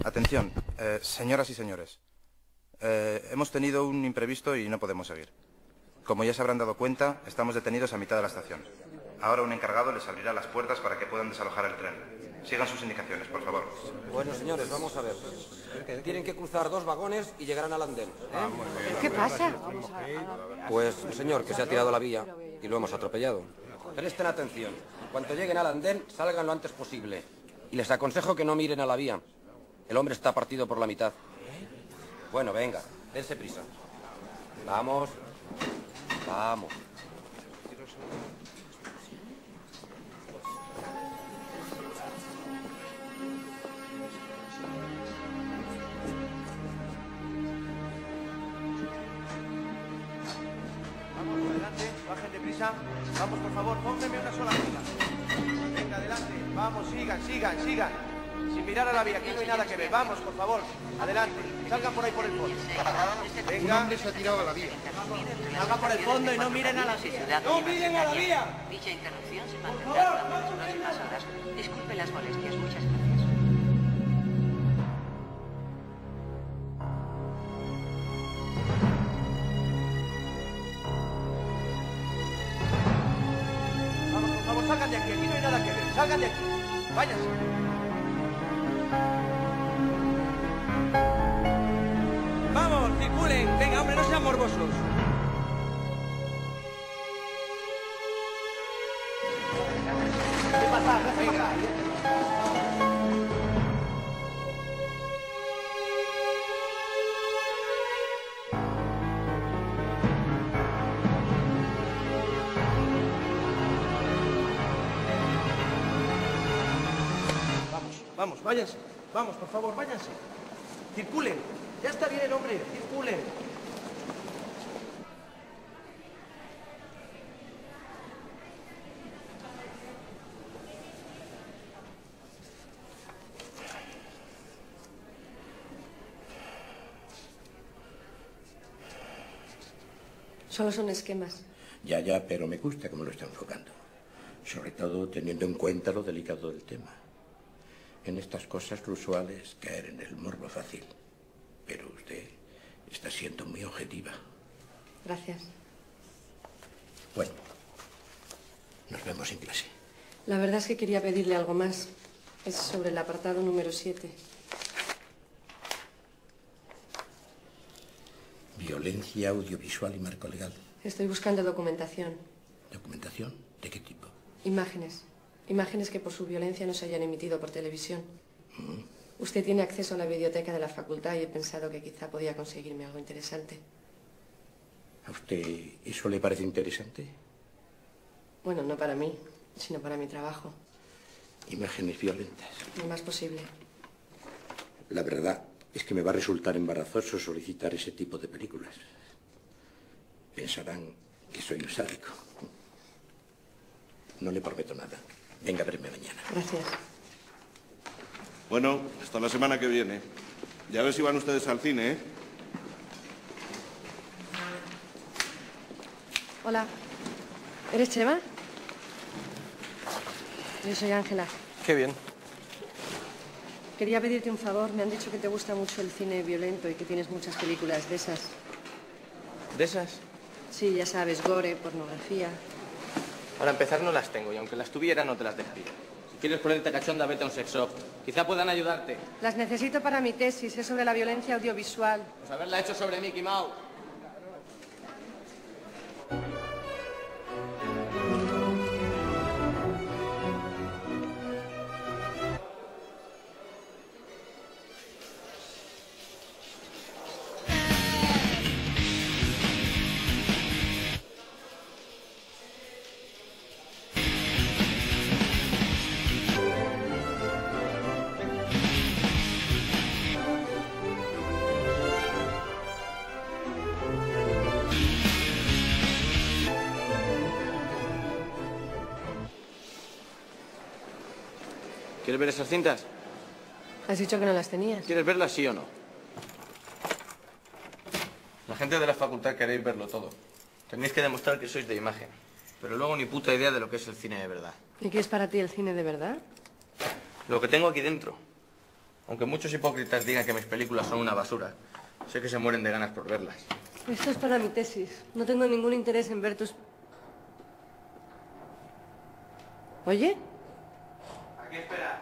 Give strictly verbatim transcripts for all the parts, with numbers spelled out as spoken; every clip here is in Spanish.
Atención, eh, señoras y señores. Eh, hemos tenido un imprevisto y no podemos seguir. Como ya se habrán dado cuenta, estamos detenidos a mitad de la estación. Ahora un encargado les abrirá las puertas para que puedan desalojar el tren. Sigan sus indicaciones, por favor. Bueno, señores, vamos a ver. Tienen que cruzar dos vagones y llegarán al andén. ¿eh? ¿Qué pasa? Pues un señor que se ha tirado a la vía y lo hemos atropellado. Presten atención. Cuando lleguen al andén, salgan lo antes posible. Y les aconsejo que no miren a la vía. El hombre está partido por la mitad. Bueno, venga, dense prisa. Vamos. Vamos. Vamos, adelante, bajen de prisa. Vamos, por favor, pónganme una sola fila. Venga, adelante. Vamos, sigan, sigan, sigan. Sin mirar a la vía, aquí no hay nada que ver. Vamos, por favor, adelante. Salgan por ahí por el fondo. Venga. Un hombre se ha tirado a la vía. Salgan por el fondo y no miren a la vía. ¡No miren a la vía! Dicha interrupción se mantendrá durante las próximas horas. Disculpe las molestias, muchas gracias. Vamos, por favor, salgan de aquí. Aquí no hay nada que ver. Salgan de aquí. Váyanse. Vamos, circulen. Venga, hombre, no sean morbosos. ¿Qué pasa? Venga. Vamos, vamos, váyanse. Vamos, por favor, váyanse. Circulen. Ya está bien, hombre. Circulen. Solo son esquemas. Ya, ya, pero me gusta cómo lo está enfocando. Sobre todo teniendo en cuenta lo delicado del tema. En estas cosas lo usual es caer en el morbo fácil. Pero usted está siendo muy objetiva. Gracias. Bueno, nos vemos en clase. La verdad es que quería pedirle algo más. Es sobre el apartado número siete. Violencia audiovisual y marco legal. Estoy buscando documentación. ¿Documentación? ¿De qué tipo? Imágenes. Imágenes que por su violencia no se hayan emitido por televisión. Mm. Usted tiene acceso a la biblioteca de la facultad y he pensado que quizá podía conseguirme algo interesante. ¿A usted eso le parece interesante? Bueno, no para mí, sino para mi trabajo. Imágenes violentas. Lo más posible. La verdad es que me va a resultar embarazoso solicitar ese tipo de películas. Pensarán que soy un sádico. No le prometo nada. Venga a verme mañana. Gracias. Bueno, hasta la semana que viene. Ya a ver si van ustedes al cine, ¿eh? Hola. ¿Eres Chema? Yo soy Ángela. Qué bien. Quería pedirte un favor. Me han dicho que te gusta mucho el cine violento y que tienes muchas películas de esas. ¿De esas? Sí, ya sabes, gore, pornografía. Para empezar no las tengo y aunque las tuviera no te las dejaría. Si quieres ponerte cachonda, vete a un sex shop. Quizá puedan ayudarte. Las necesito para mi tesis. Es sobre la violencia audiovisual. Pues haberla hecho sobre Mickey Mouse. ¿Quieres ver esas cintas? Has dicho que no las tenías. ¿Quieres verlas sí o no? La gente de la facultad queréis verlo todo. Tenéis que demostrar que sois de imagen. Pero luego ni puta idea de lo que es el cine de verdad. ¿Y qué es para ti el cine de verdad? Lo que tengo aquí dentro. Aunque muchos hipócritas digan que mis películas son una basura, sé que se mueren de ganas por verlas. Esto es para mi tesis. No tengo ningún interés en ver tus... ¿Oye? Aquí espera.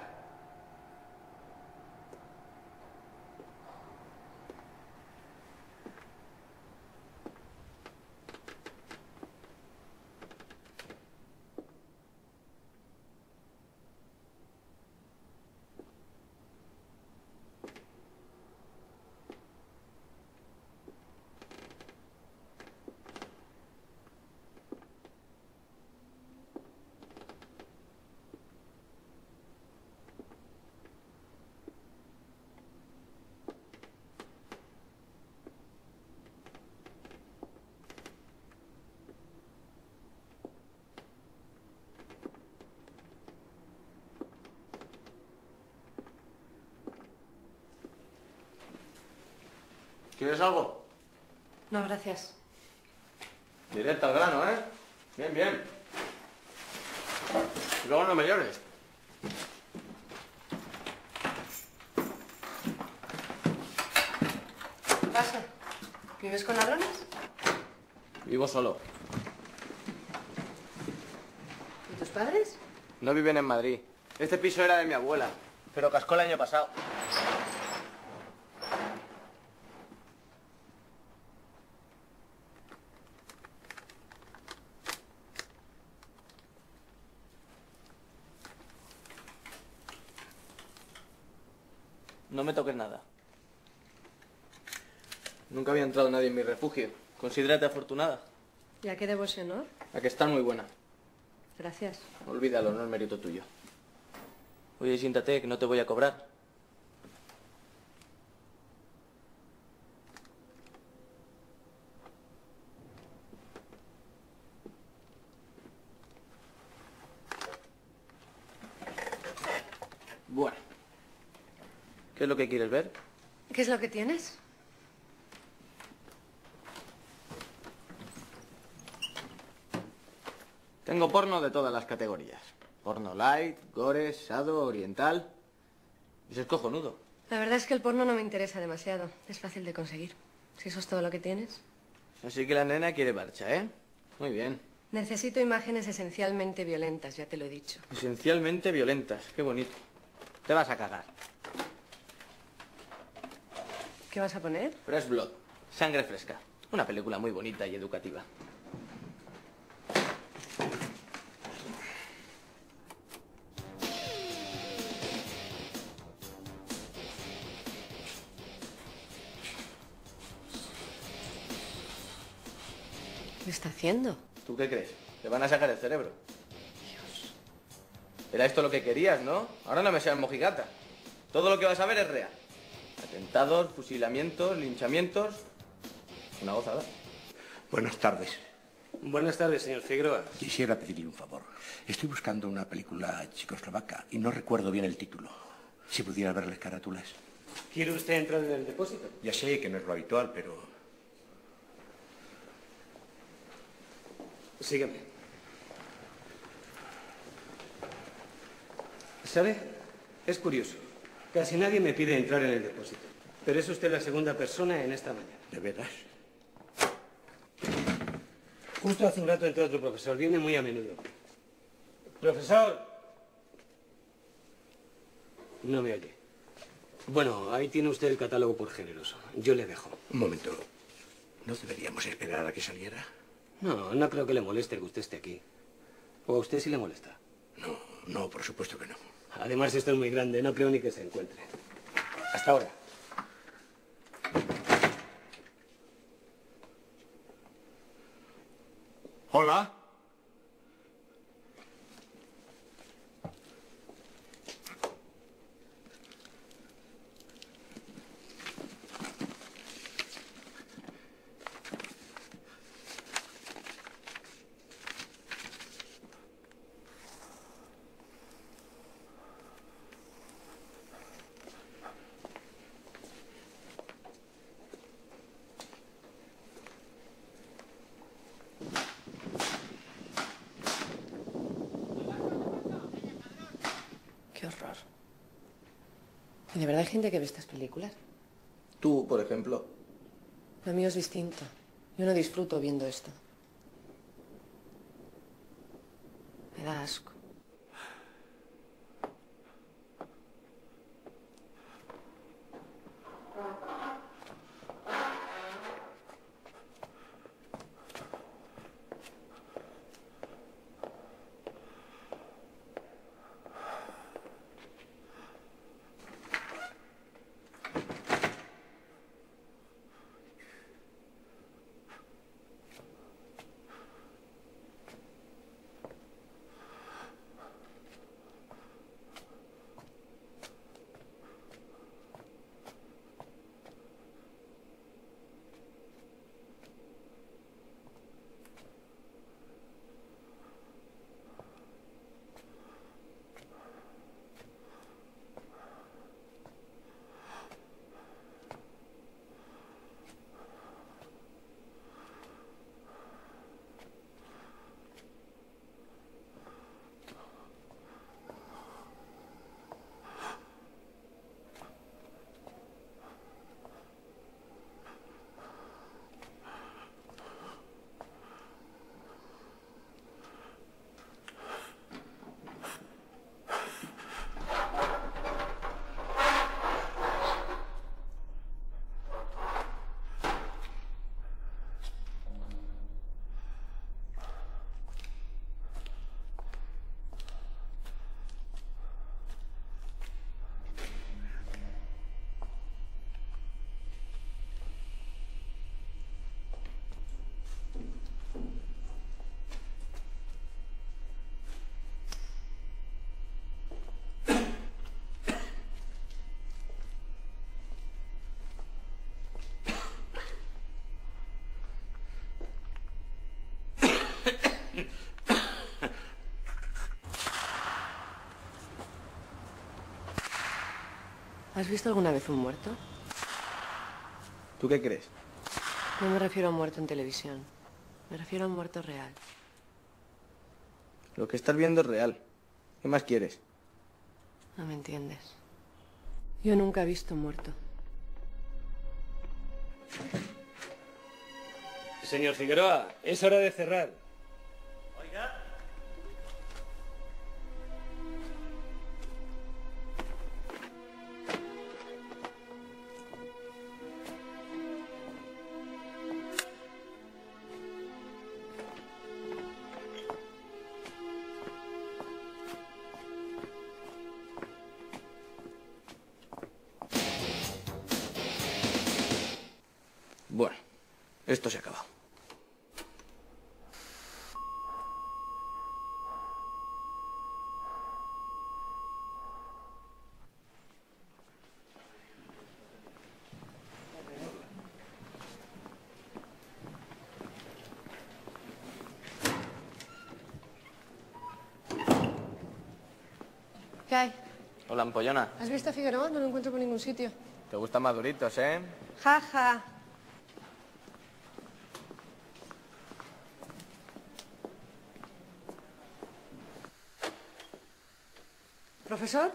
¿Quieres algo? No, gracias. Directo al grano, ¿eh? Bien, bien. Y luego no me llores. ¿Qué pasa? ¿Vives con ladrones? Vivo solo. ¿Y tus padres? No viven en Madrid. Este piso era de mi abuela, pero cascó el año pasado. No me toques nada. Nunca había entrado nadie en mi refugio. Considérate afortunada. ¿Y a qué debo ese honor? A que estás muy buena. Gracias. Olvídalo, no es mérito tuyo. Oye, siéntate, que no te voy a cobrar. Bueno. ¿Qué es lo que quieres ver? ¿Qué es lo que tienes? Tengo porno de todas las categorías. Porno light, gore, sado, oriental. Eso es cojonudo. La verdad es que el porno no me interesa demasiado. Es fácil de conseguir. Si eso es todo lo que tienes. Así que la nena quiere marcha, ¿eh? Muy bien. Necesito imágenes esencialmente violentas, ya te lo he dicho. Esencialmente violentas. Qué bonito. Te vas a cagar. ¿Qué vas a poner? Fresh Blood. Sangre fresca. Una película muy bonita y educativa. ¿Qué está haciendo? ¿Tú qué crees? ¿Te van a sacar el cerebro? Dios. Era esto lo que querías, ¿no? Ahora no me seas mojigata. Todo lo que vas a ver es real. Atentados, fusilamientos, linchamientos... Una gozada. Buenas tardes. Buenas tardes, señor Figueroa. Quisiera pedirle un favor. Estoy buscando una película checoslovaca y no recuerdo bien el título. Si pudiera ver las carátulas. ¿Quiere usted entrar en el depósito? Ya sé que no es lo habitual, pero... Sígueme. ¿Sabe? Es curioso. Casi nadie me pide entrar en el depósito. Pero es usted la segunda persona en esta mañana. ¿De veras? Justo hace un rato entró otro profesor. Viene muy a menudo. ¡Profesor! No me oye. Bueno, ahí tiene usted el catálogo por géneros. Yo le dejo. Un momento. ¿No deberíamos esperar a que saliera? No, no creo que le moleste que usted esté aquí. ¿O a usted sí le molesta? No, no, por supuesto que no. Además, esto es muy grande. No creo ni que se encuentre. Hasta ahora. Hola. Qué horror. ¿Y de verdad hay gente que ve estas películas? Tú, por ejemplo. Lo mío es distinto. Yo no disfruto viendo esto. Me da asco. ¿Has visto alguna vez un muerto? ¿Tú qué crees? No me refiero a un muerto en televisión. Me refiero a un muerto real. Lo que estás viendo es real. ¿Qué más quieres? No me entiendes. Yo nunca he visto un muerto. Señor Figueroa, es hora de cerrar. Oiga. Bueno, esto se ha acabado. ¿Qué hay? Hola, ampollona. ¿Has visto a Figueroa? No lo encuentro por ningún sitio. Te gustan maduritos, ¿eh? Ja, ja. ¿Profesor?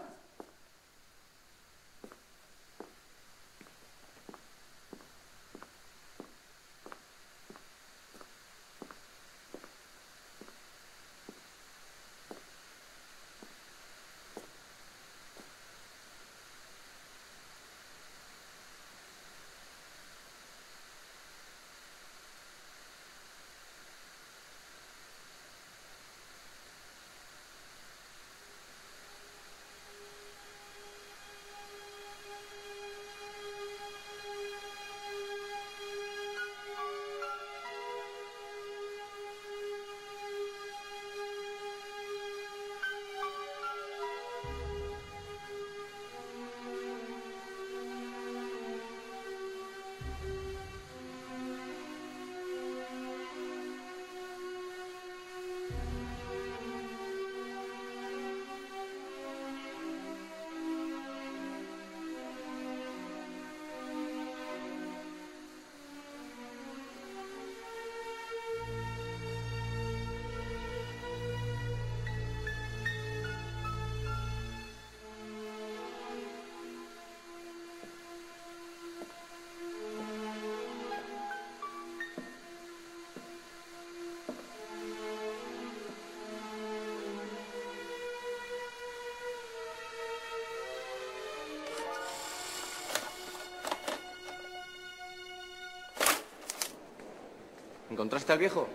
¿Encontraste al viejo?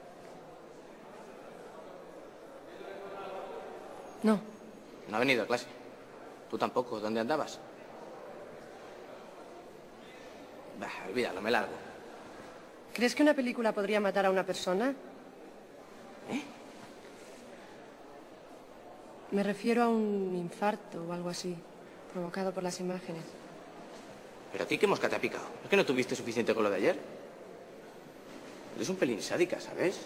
No. No ha venido a clase. Tú tampoco. ¿Dónde andabas? Bah, olvídalo, me largo. ¿Crees que una película podría matar a una persona? ¿Eh? Me refiero a un infarto o algo así, provocado por las imágenes. ¿Pero a ti qué mosca te ha picado? ¿Es que no tuviste suficiente con lo de ayer? Eres un pelín sádica, ¿sabes?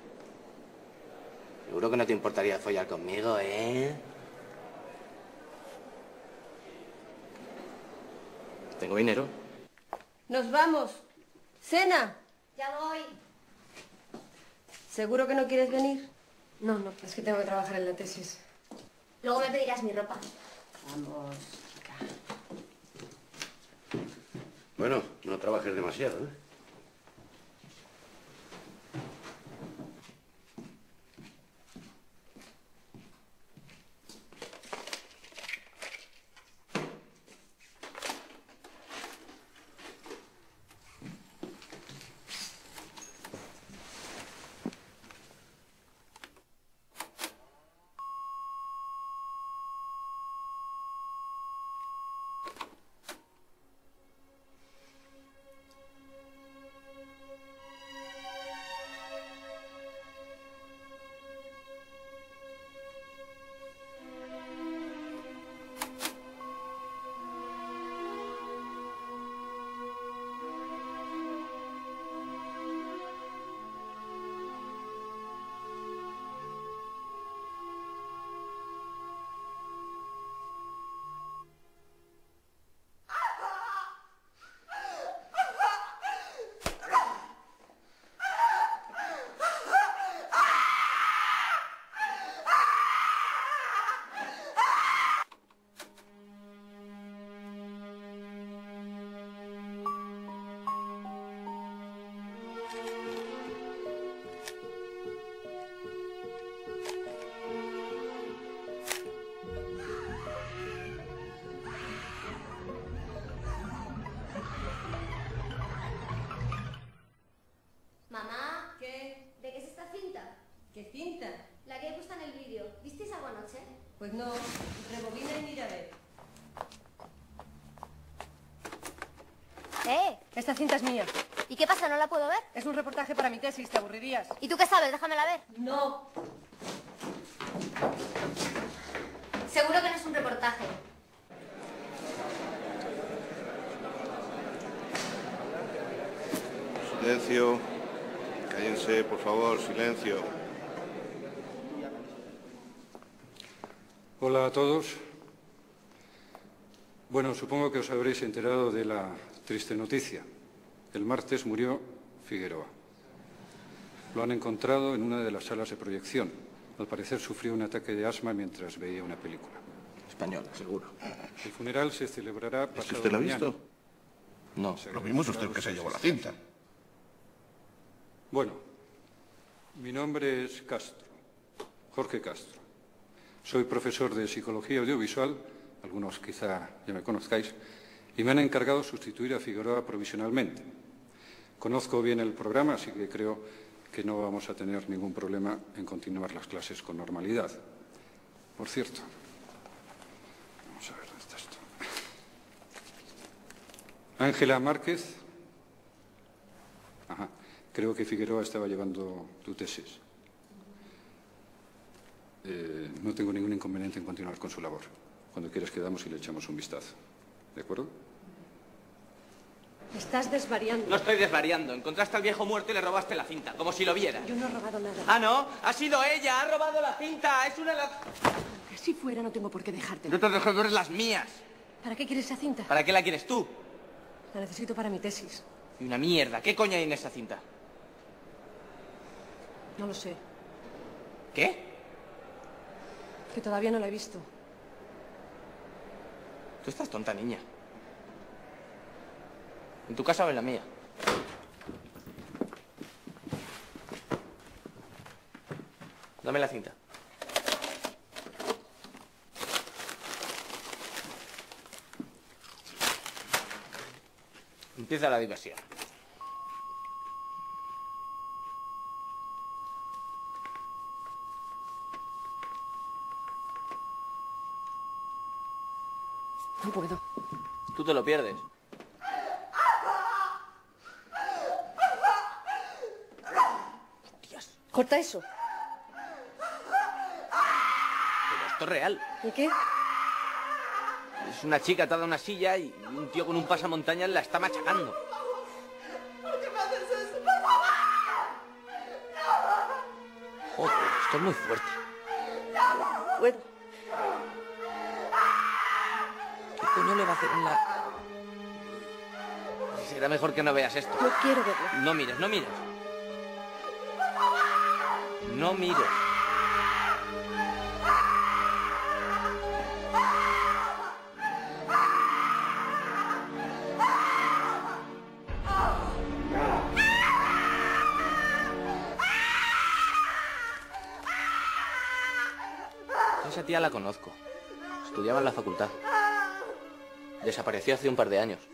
Seguro que no te importaría follar conmigo, ¿eh? Tengo dinero. ¡Nos vamos! ¡Cena! Ya voy. ¿Seguro que no quieres venir? No, no, es que tengo que trabajar en la tesis. Luego me pedirás mi ropa. Vamos, chica. Bueno, no trabajes demasiado, ¿eh? Mamá, ¿Qué? ¿de qué es esta cinta? ¿Qué cinta? La que he puesto en el vídeo. ¿Visteis algo anoche? Pues no, rebobina y mira a ver. ¡Eh! Esta cinta es mía. ¿Y qué pasa? ¿No la puedo ver? Es un reportaje para mi tesis, te aburrirías. ¿Y tú qué sabes? Déjamela ver. No. Seguro que no es un reportaje. Silencio. Cállense, por favor, silencio. Hola a todos. Bueno, supongo que os habréis enterado de la triste noticia. El martes murió Figueroa. Lo han encontrado en una de las salas de proyección. Al parecer sufrió un ataque de asma mientras veía una película. Española, seguro. El funeral se celebrará pasado ¿Es que usted la ha mañana. visto? No. Lo mismo es usted el que se llevó la cinta. Bueno, mi nombre es Castro, Jorge Castro. Soy profesor de Psicología Audiovisual, algunos quizá ya me conozcáis, y me han encargado sustituir a Figueroa provisionalmente. Conozco bien el programa, así que creo que no vamos a tener ningún problema en continuar las clases con normalidad. Por cierto, vamos a ver dónde está esto. Ángela Márquez. Ajá. Creo que Figueroa estaba llevando tu tesis. Eh, no tengo ningún inconveniente en continuar con su labor. Cuando quieras quedamos y le echamos un vistazo. ¿De acuerdo? Estás desvariando. No estoy desvariando. Encontraste al viejo muerto y le robaste la cinta, como si lo viera. Yo no he robado nada. Ah, ¿no? Ha sido ella, ha robado la cinta. Es una de las... Que si fuera no tengo por qué dejarte. No te dejo ver las mías. ¿Para qué quieres esa cinta? ¿Para qué la quieres tú? La necesito para mi tesis. Y una mierda. ¿Qué coño hay en esa cinta? No lo sé. ¿Qué? Que todavía no la he visto. Tú estás tonta, niña. En tu casa o en la mía. Dame la cinta. Empieza la diversión. te lo pierdes. Hostias. Corta eso. Pero esto es real. ¿Y qué? Es una chica atada a una silla y un tío con un pasamontañas la está machacando. ¿Por qué me haces esto? ¡Por favor! Joder, esto es muy fuerte. Bueno. ¿Qué coño le va a hacer en la...? Será mejor que no veas esto. No quiero verlo. No mires, no mires. No mires. Esa tía la conozco. Estudiaba en la facultad. Desapareció hace un par de años.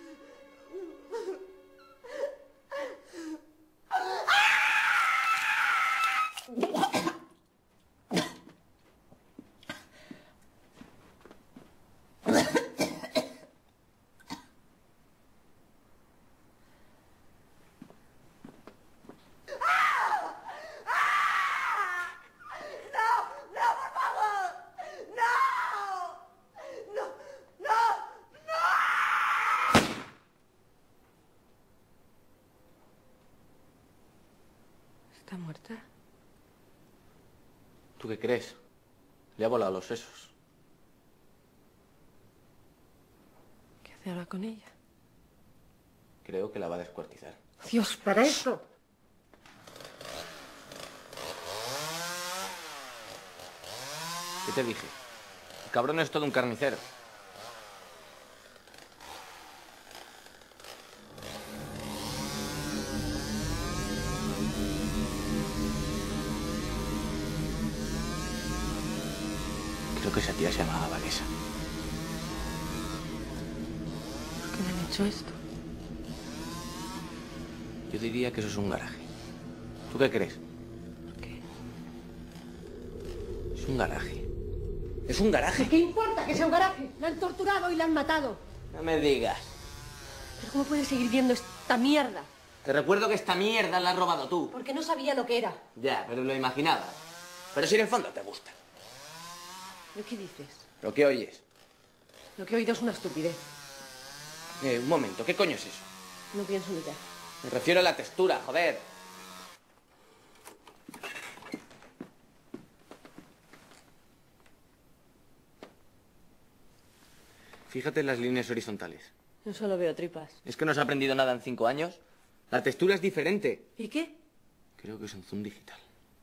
¿Está muerta? ¿Tú qué crees? Le ha volado los sesos. ¿Qué hace ahora con ella? Creo que la va a descuartizar. Dios, para eso. ¿Qué te dije? El cabrón es todo un carnicero. Creo que esa tía se llamaba Vanessa. ¿Por qué le han hecho esto? Yo diría que eso es un garaje. ¿Tú qué crees? ¿Qué? Es un garaje. ¿Es un garaje? ¿Qué importa que sea un garaje? La han torturado y la han matado. No me digas. ¿Pero cómo puedes seguir viendo esta mierda? Te recuerdo que esta mierda la has robado tú. Porque no sabía lo que era. Ya, pero lo imaginaba. Pero si en el fondo te gusta. ¿Pero qué dices? ¿Pero qué oyes? Lo que he oído es una estupidez. Eh, un momento, ¿qué coño es eso? No pienso ni ya. Me refiero a la textura, joder. Fíjate en las líneas horizontales. Yo solo veo tripas. ¿Es que no has aprendido nada en cinco años? La textura es diferente. ¿Y qué? Creo que es un zoom digital.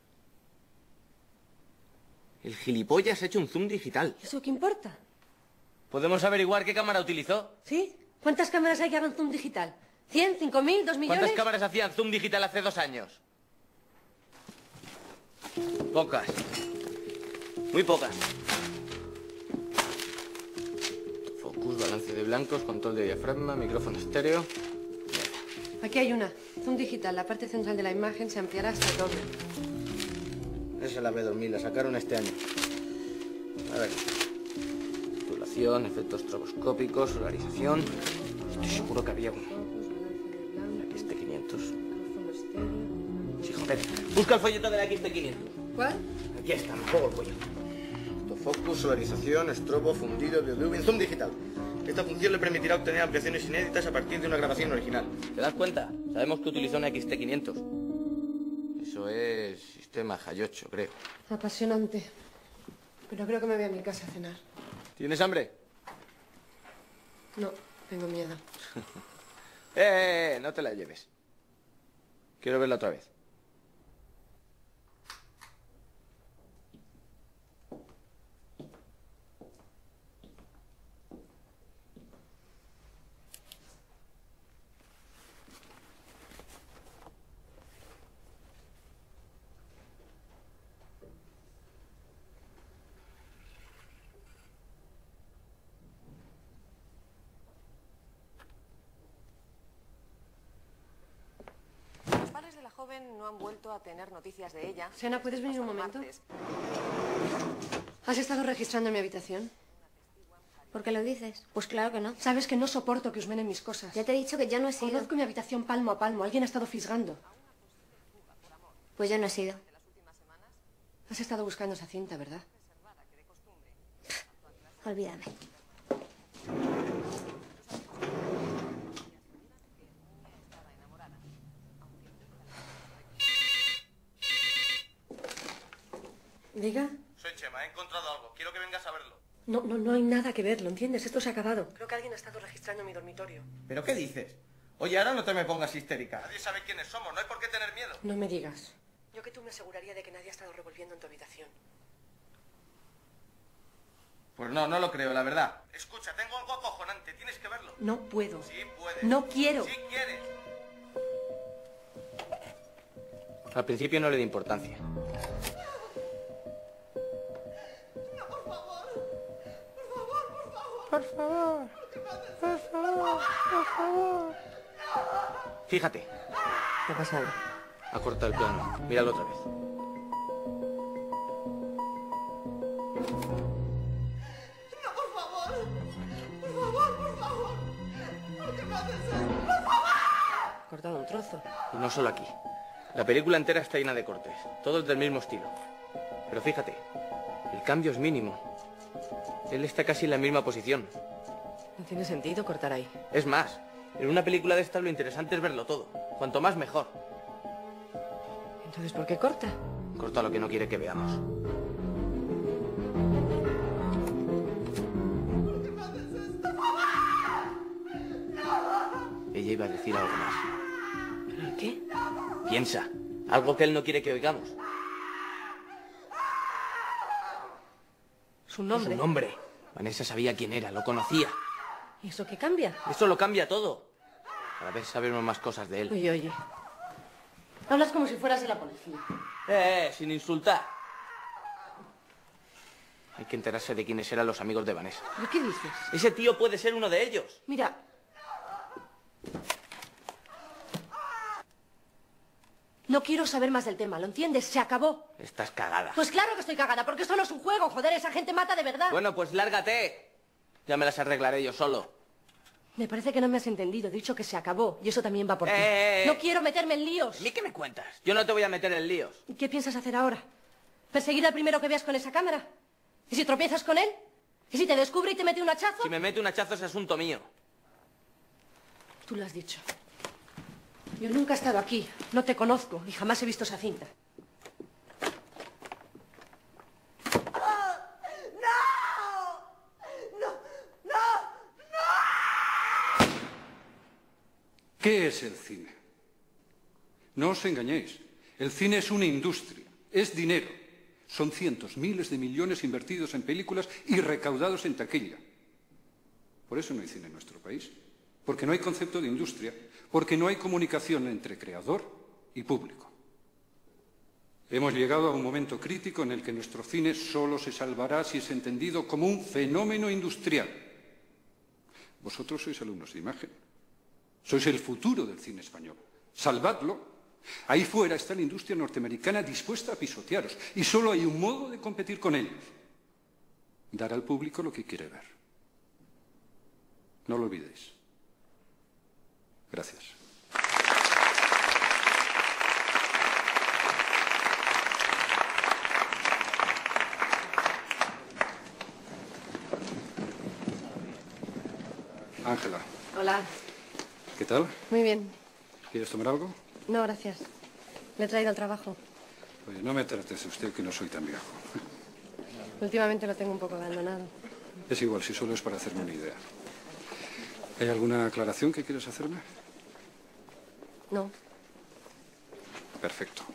El gilipollas ha hecho un zoom digital. ¿Eso qué importa? ¿Podemos averiguar qué cámara utilizó? ¿Sí? ¿Cuántas cámaras hay que hagan zoom digital? ¿Cien? ¿Cinco mil? ¿Dos millones? ¿Cuántas cámaras hacían zoom digital hace dos años? Pocas. Muy pocas. Focus, balance de blancos, control de diafragma, micrófono estéreo. Aquí hay una. Zoom digital. La parte central de la imagen se ampliará hasta el doble. Esa es la B dos mil, la sacaron este año. A ver. Titulación, efectos estroboscópicos, solarización. Estoy seguro que había uno. La X T quinientos. Sí, joder. Busca el folleto de la X T quinientos. ¿Cuál? Aquí está, me juego el cuello. Autofocus, solarización, estrobo, fundido, de Dubin, zoom digital. Esta función le permitirá obtener ampliaciones inéditas a partir de una grabación original. ¿Te das cuenta? Sabemos que utilizó una X T quinientos. Eso es sistema Hayocho, creo. Apasionante. Pero creo que me voy a mi casa a cenar. ¿Tienes hambre? No, tengo miedo. eh, eh, no te la lleves. Quiero verla otra vez. Los padres de la joven no han vuelto a tener noticias de ella. Sena, ¿puedes venir un momento? Martes. ¿Has estado registrando en mi habitación? ¿Por qué lo dices? Pues claro que no. Sabes que no soporto que husmenen mis cosas. Ya te he dicho que yo no he sido. Conozco mi habitación palmo a palmo. Alguien ha estado fisgando. Pues yo no he sido. Has estado buscando esa cinta, ¿verdad? Olvídame. Diga. Soy Chema, he encontrado algo. Quiero que vengas a verlo. No, no, no hay nada que verlo, ¿entiendes? Esto se ha acabado. Creo que alguien ha estado registrando mi dormitorio. ¿Pero qué dices? Oye, ahora no te me pongas histérica. Nadie sabe quiénes somos, no hay por qué tener miedo. No me digas. Yo que tú me aseguraría de que nadie ha estado revolviendo en tu habitación. Pues no, no lo creo, la verdad. Escucha, tengo algo acojonante, tienes que verlo. No puedo. Sí puedes. No quiero. Sí quieres. Al principio no le di importancia. Por favor, por favor, por favor. Fíjate. ¿Qué ha pasado? Ha cortado el plano. Míralo otra vez. No, por favor. Por favor, por favor. ¿Por qué me haces esto? ¡Por favor! Ha cortado un trozo. Y no solo aquí. La película entera está llena de cortes. Todos del mismo estilo. Pero fíjate, el cambio es mínimo. Él está casi en la misma posición. No tiene sentido cortar ahí. Es más, en una película de esta lo interesante es verlo todo. Cuanto más, mejor. Entonces, ¿por qué corta? Corta lo que no quiere que veamos. ¿Por qué me haces esto? Ella iba a decir algo más. ¿Pero qué? Piensa. Algo que él no quiere que oigamos. Su nombre. Su nombre. Vanessa sabía quién era, lo conocía. ¿Y eso qué cambia? Eso lo cambia todo. Cada vez sabemos más cosas de él. Oye, oye. Hablas como si fueras de la policía. Eh, eh, sin insultar. Hay que enterarse de quiénes eran los amigos de Vanessa. ¿Pero qué dices? Ese tío puede ser uno de ellos. Mira. No quiero saber más del tema, ¿lo entiendes? Se acabó. Estás cagada. Pues claro que estoy cagada, porque esto no es un juego, joder, esa gente mata de verdad. Bueno, pues lárgate. Ya me las arreglaré yo solo. Me parece que no me has entendido, he dicho que se acabó, y eso también va por ti. Eh, eh, No quiero meterme en líos. ¿A mí qué me cuentas? Yo no te voy a meter en líos. ¿Y qué piensas hacer ahora? ¿Perseguir al primero que veas con esa cámara? ¿Y si tropiezas con él? ¿Y si te descubre y te mete un hachazo? Si me mete un hachazo es asunto mío. Tú lo has dicho. Yo nunca he estado aquí, no te conozco y jamás he visto esa cinta. ¿Qué es el cine? No os engañéis. El cine es una industria, es dinero. Son cientos, miles de millones invertidos en películas y recaudados en taquilla. Por eso no hay cine en nuestro país. Porque no hay concepto de industria, porque no hay comunicación entre creador y público. Hemos llegado a un momento crítico en el que nuestro cine solo se salvará si es entendido como un fenómeno industrial. Vosotros sois alumnos de imagen. Sois el futuro del cine español. Salvadlo. Ahí fuera está la industria norteamericana dispuesta a pisotearos y solo hay un modo de competir con ellos. Dar al público lo que quiere ver. No lo olvidéis. Gracias. Ángela. Hola. ¿Qué tal? Muy bien. ¿Quieres tomar algo? No, gracias. Le he traído al trabajo. Oye, no me trates de usted que no soy tan viejo. Últimamente lo tengo un poco abandonado. Es igual, si solo es para hacerme una idea. ¿Hay alguna aclaración que quieres hacerme? No. Perfecto.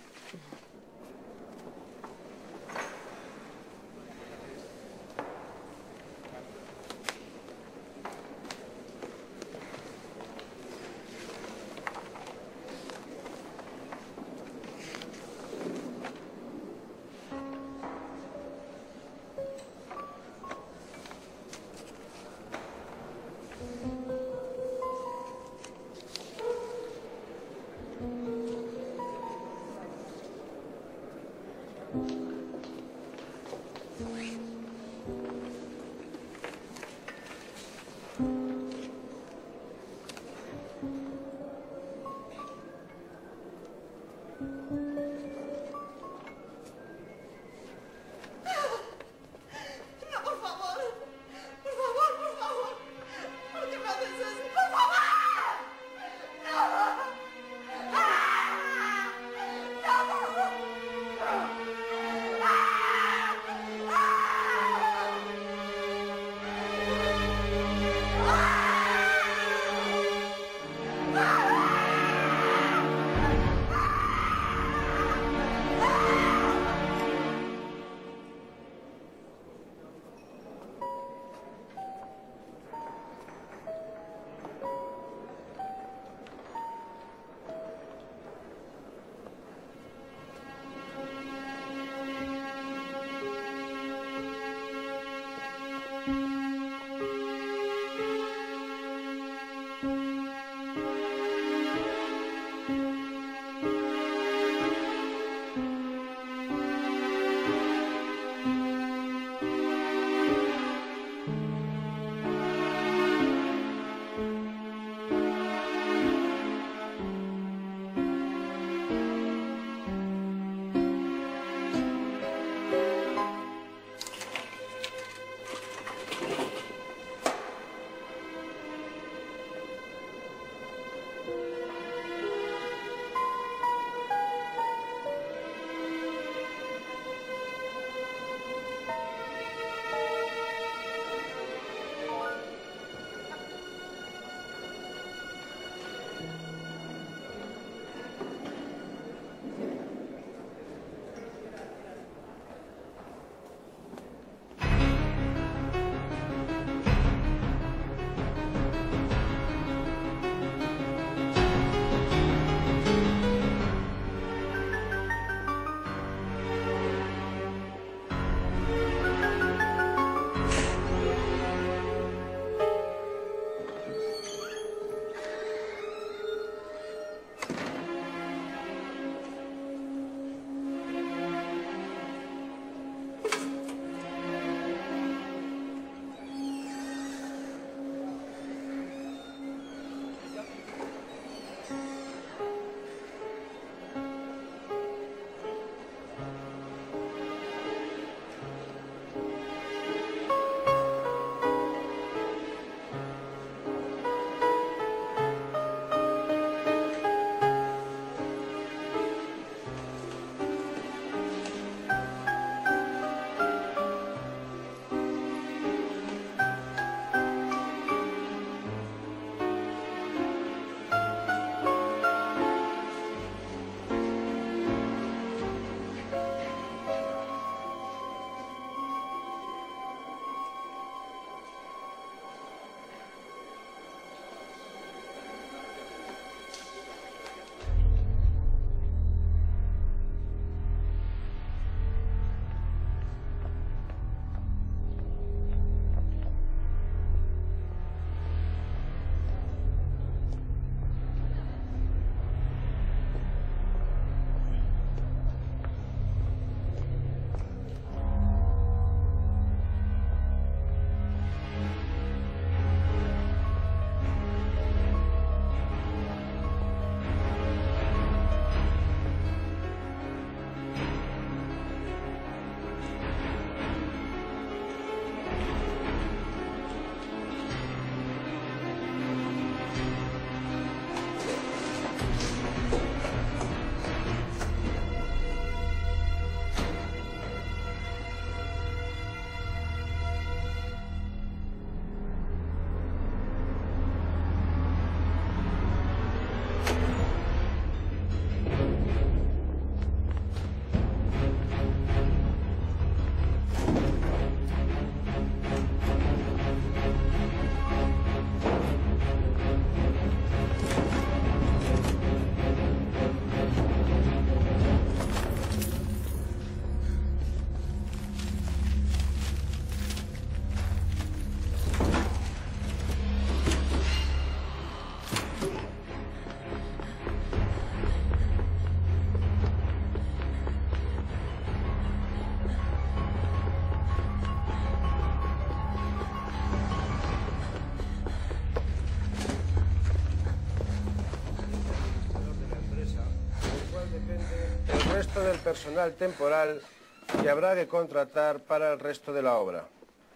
Del personal temporal que habrá que contratar para el resto de la obra.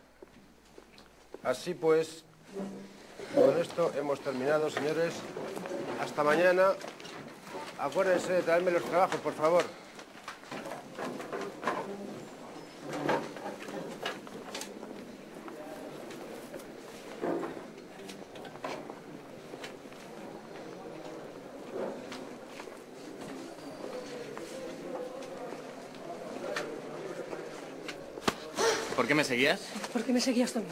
Así pues, con esto hemos terminado, señores. Hasta mañana. Acuérdense de traerme los trabajos, por favor. ¿Por qué me seguías? ¿Por qué me seguías tú a mí?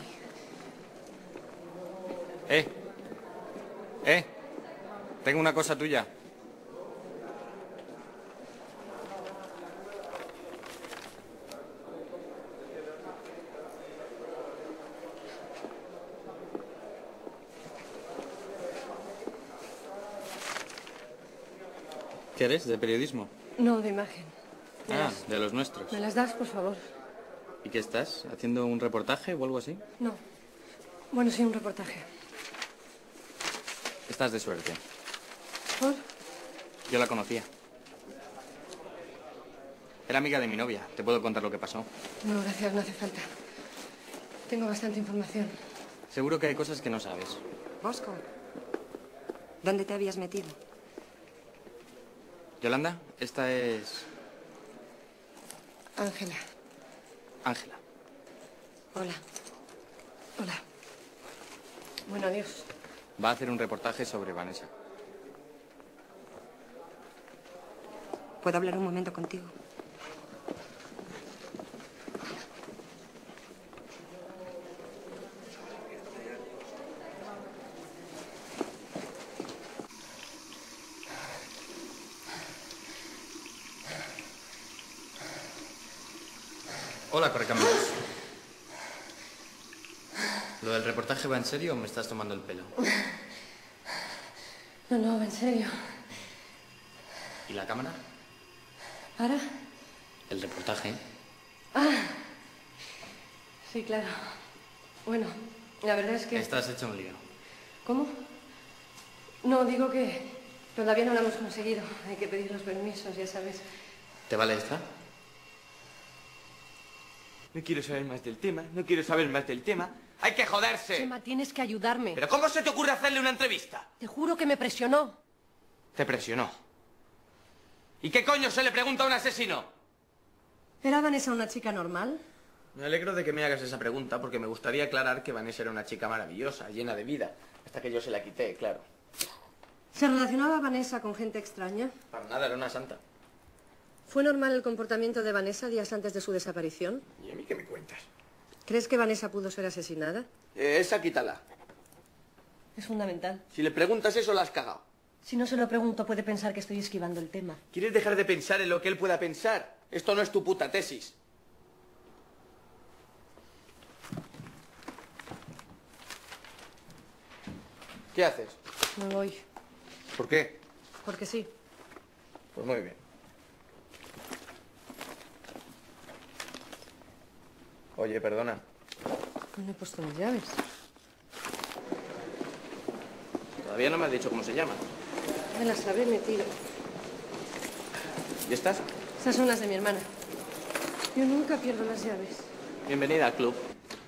Eh. Eh. Tengo una cosa tuya. ¿Qué eres? ¿De periodismo? No, de imagen. ¿Me Ah, las- de los nuestros. ¿Me las das, por favor? ¿Y qué estás? ¿Haciendo un reportaje o algo así? No. Bueno, sí, un reportaje. Estás de suerte. ¿Por? Yo la conocía. Era amiga de mi novia. Te puedo contar lo que pasó. No, gracias, no hace falta. Tengo bastante información. Seguro que hay cosas que no sabes. Bosco, ¿dónde te habías metido? Yolanda, esta es Ángela. Ángela. Hola. Hola. Bueno, adiós. Va a hacer un reportaje sobre Vanessa. ¿Puedo hablar un momento contigo? Hola, Correcaminos. ¿Lo del reportaje va en serio o me estás tomando el pelo? No, no, en serio. ¿Y la cámara? ¿Para? El reportaje. Ah. Sí, claro. Bueno, la verdad es que... Estás hecho un lío. ¿Cómo? No, digo que todavía no lo hemos conseguido. Hay que pedir los permisos, ya sabes. ¿Te vale esta? No quiero saber más del tema, no quiero saber más del tema. ¡Hay que joderse! Chema, tienes que ayudarme. ¿Pero cómo se te ocurre hacerle una entrevista? Te juro que me presionó. Te presionó. ¿Y qué coño se le pregunta a un asesino? ¿Era Vanessa una chica normal? Me alegro de que me hagas esa pregunta porque me gustaría aclarar que Vanessa era una chica maravillosa, llena de vida, hasta que yo se la quité, claro. ¿Se relacionaba Vanessa con gente extraña? Para nada, era una santa. ¿Fue normal el comportamiento de Vanessa días antes de su desaparición? ¿Y a mí qué me cuentas? ¿Crees que Vanessa pudo ser asesinada? Eh, esa quítala. Es fundamental. Si le preguntas eso, la has cagado. Si no se lo pregunto, puede pensar que estoy esquivando el tema. ¿Quieres dejar de pensar en lo que él pueda pensar? Esto no es tu puta tesis. ¿Qué haces? Me voy. ¿Por qué? Porque sí. Pues muy bien. Oye, perdona. No he puesto mis llaves. Todavía no me has dicho cómo se llama. Me las habré metido. ¿Y estás? Esas son las de mi hermana. Yo nunca pierdo las llaves. Bienvenida al club.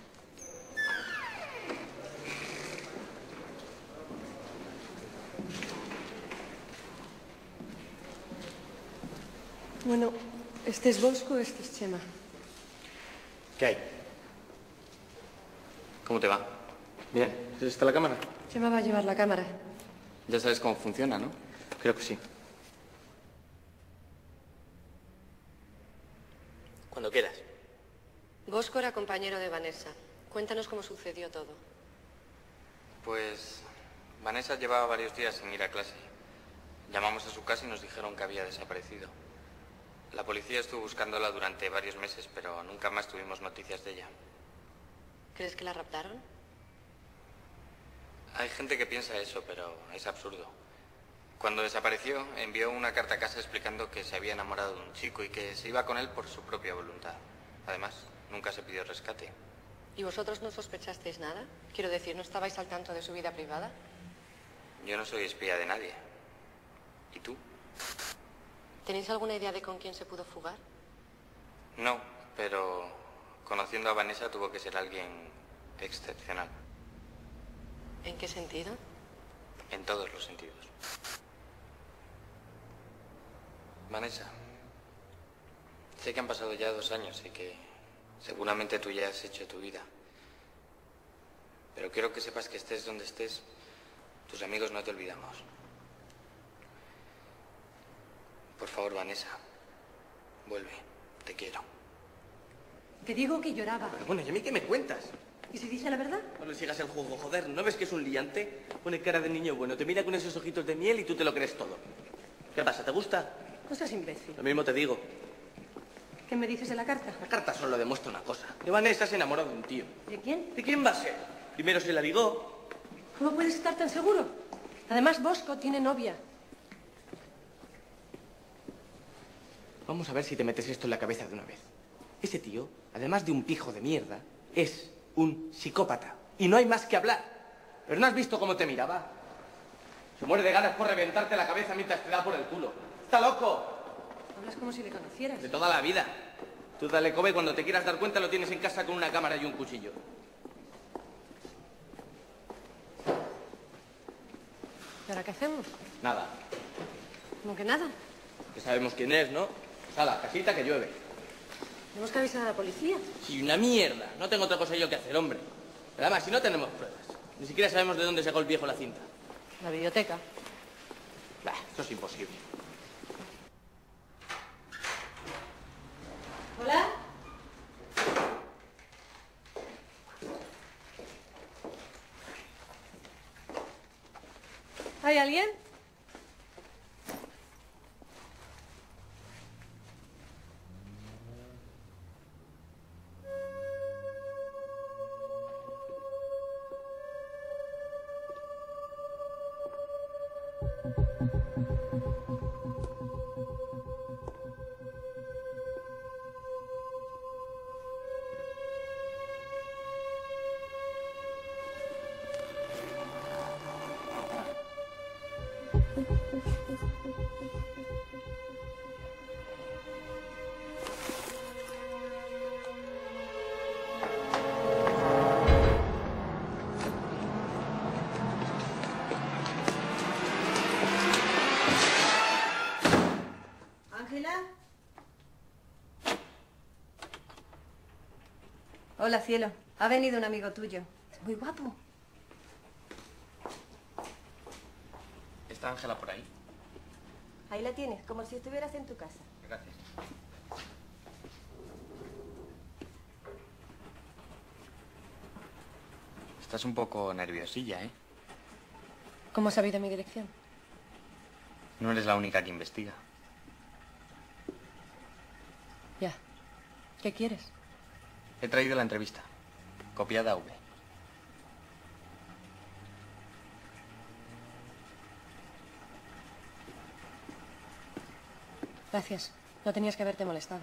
Bueno, este es Bosco, este es Chema. ¿Qué hay? ¿Cómo te va? Bien. ¿Está la cámara? Chema va a llevar la cámara. Ya sabes cómo funciona, ¿no? Creo que sí. Cuando quieras. Bosco era compañero de Vanessa. Cuéntanos cómo sucedió todo. Pues Vanessa llevaba varios días sin ir a clase. Llamamos a su casa y nos dijeron que había desaparecido. La policía estuvo buscándola durante varios meses, pero nunca más tuvimos noticias de ella. ¿Crees que la raptaron? Hay gente que piensa eso, pero es absurdo. Cuando desapareció, envió una carta a casa explicando que se había enamorado de un chico y que se iba con él por su propia voluntad. Además, nunca se pidió rescate. ¿Y vosotros no sospechasteis nada? Quiero decir, ¿no estabais al tanto de su vida privada? Yo no soy espía de nadie. ¿Y tú? ¿Tenéis alguna idea de con quién se pudo fugar? No, pero conociendo a Vanessa tuvo que ser alguien excepcional. ¿En qué sentido? En todos los sentidos. Vanessa, sé que han pasado ya dos años y que seguramente tú ya has hecho tu vida. Pero quiero que sepas que estés donde estés, tus amigos no te olvidamos. Por favor, Vanessa, vuelve, te quiero. Te digo que lloraba. Pero bueno, ¿y a mí qué me cuentas? ¿Y si dice la verdad? No le sigas el juego, joder, ¿no ves que es un liante? Pone cara de niño bueno, te mira con esos ojitos de miel y tú te lo crees todo. ¿Qué pasa, te gusta? No seas imbécil. Lo mismo te digo. ¿Qué me dices de la carta? La carta solo demuestra una cosa. Que Vanessa se enamoró de un tío. ¿De quién? ¿De quién va a ser? Primero se la ligó. ¿Cómo puedes estar tan seguro? Además, Bosco tiene novia. Vamos a ver si te metes esto en la cabeza de una vez. Ese tío, además de un pijo de mierda, es un psicópata. Y no hay más que hablar. ¿Pero no has visto cómo te miraba? Se muere de ganas por reventarte la cabeza mientras te da por el culo. ¡Está loco! Hablas como si le conocieras. De toda la vida. Tú dale cobe, cuando te quieras dar cuenta lo tienes en casa con una cámara y un cuchillo. ¿Y ahora qué hacemos? Nada. ¿Cómo que nada? Que sabemos quién es, ¿no? Sala, casita, que llueve. Tenemos que avisar a la policía. Sí, una mierda. No tengo otra cosa yo que hacer, hombre. Pero además, si no tenemos pruebas. Ni siquiera sabemos de dónde sacó el viejo la cinta. La biblioteca. Bah, eso es imposible. ¿Hola? ¿Hay alguien? Hola, cielo. Ha venido un amigo tuyo. Es muy guapo. ¿Está Ángela por ahí? Ahí la tienes, como si estuvieras en tu casa. Gracias. Estás un poco nerviosilla, ¿eh? ¿Cómo has sabido mi dirección? No eres la única que investiga. Ya. ¿Qué quieres? He traído la entrevista. Copiada V. Gracias. No tenías que haberte molestado.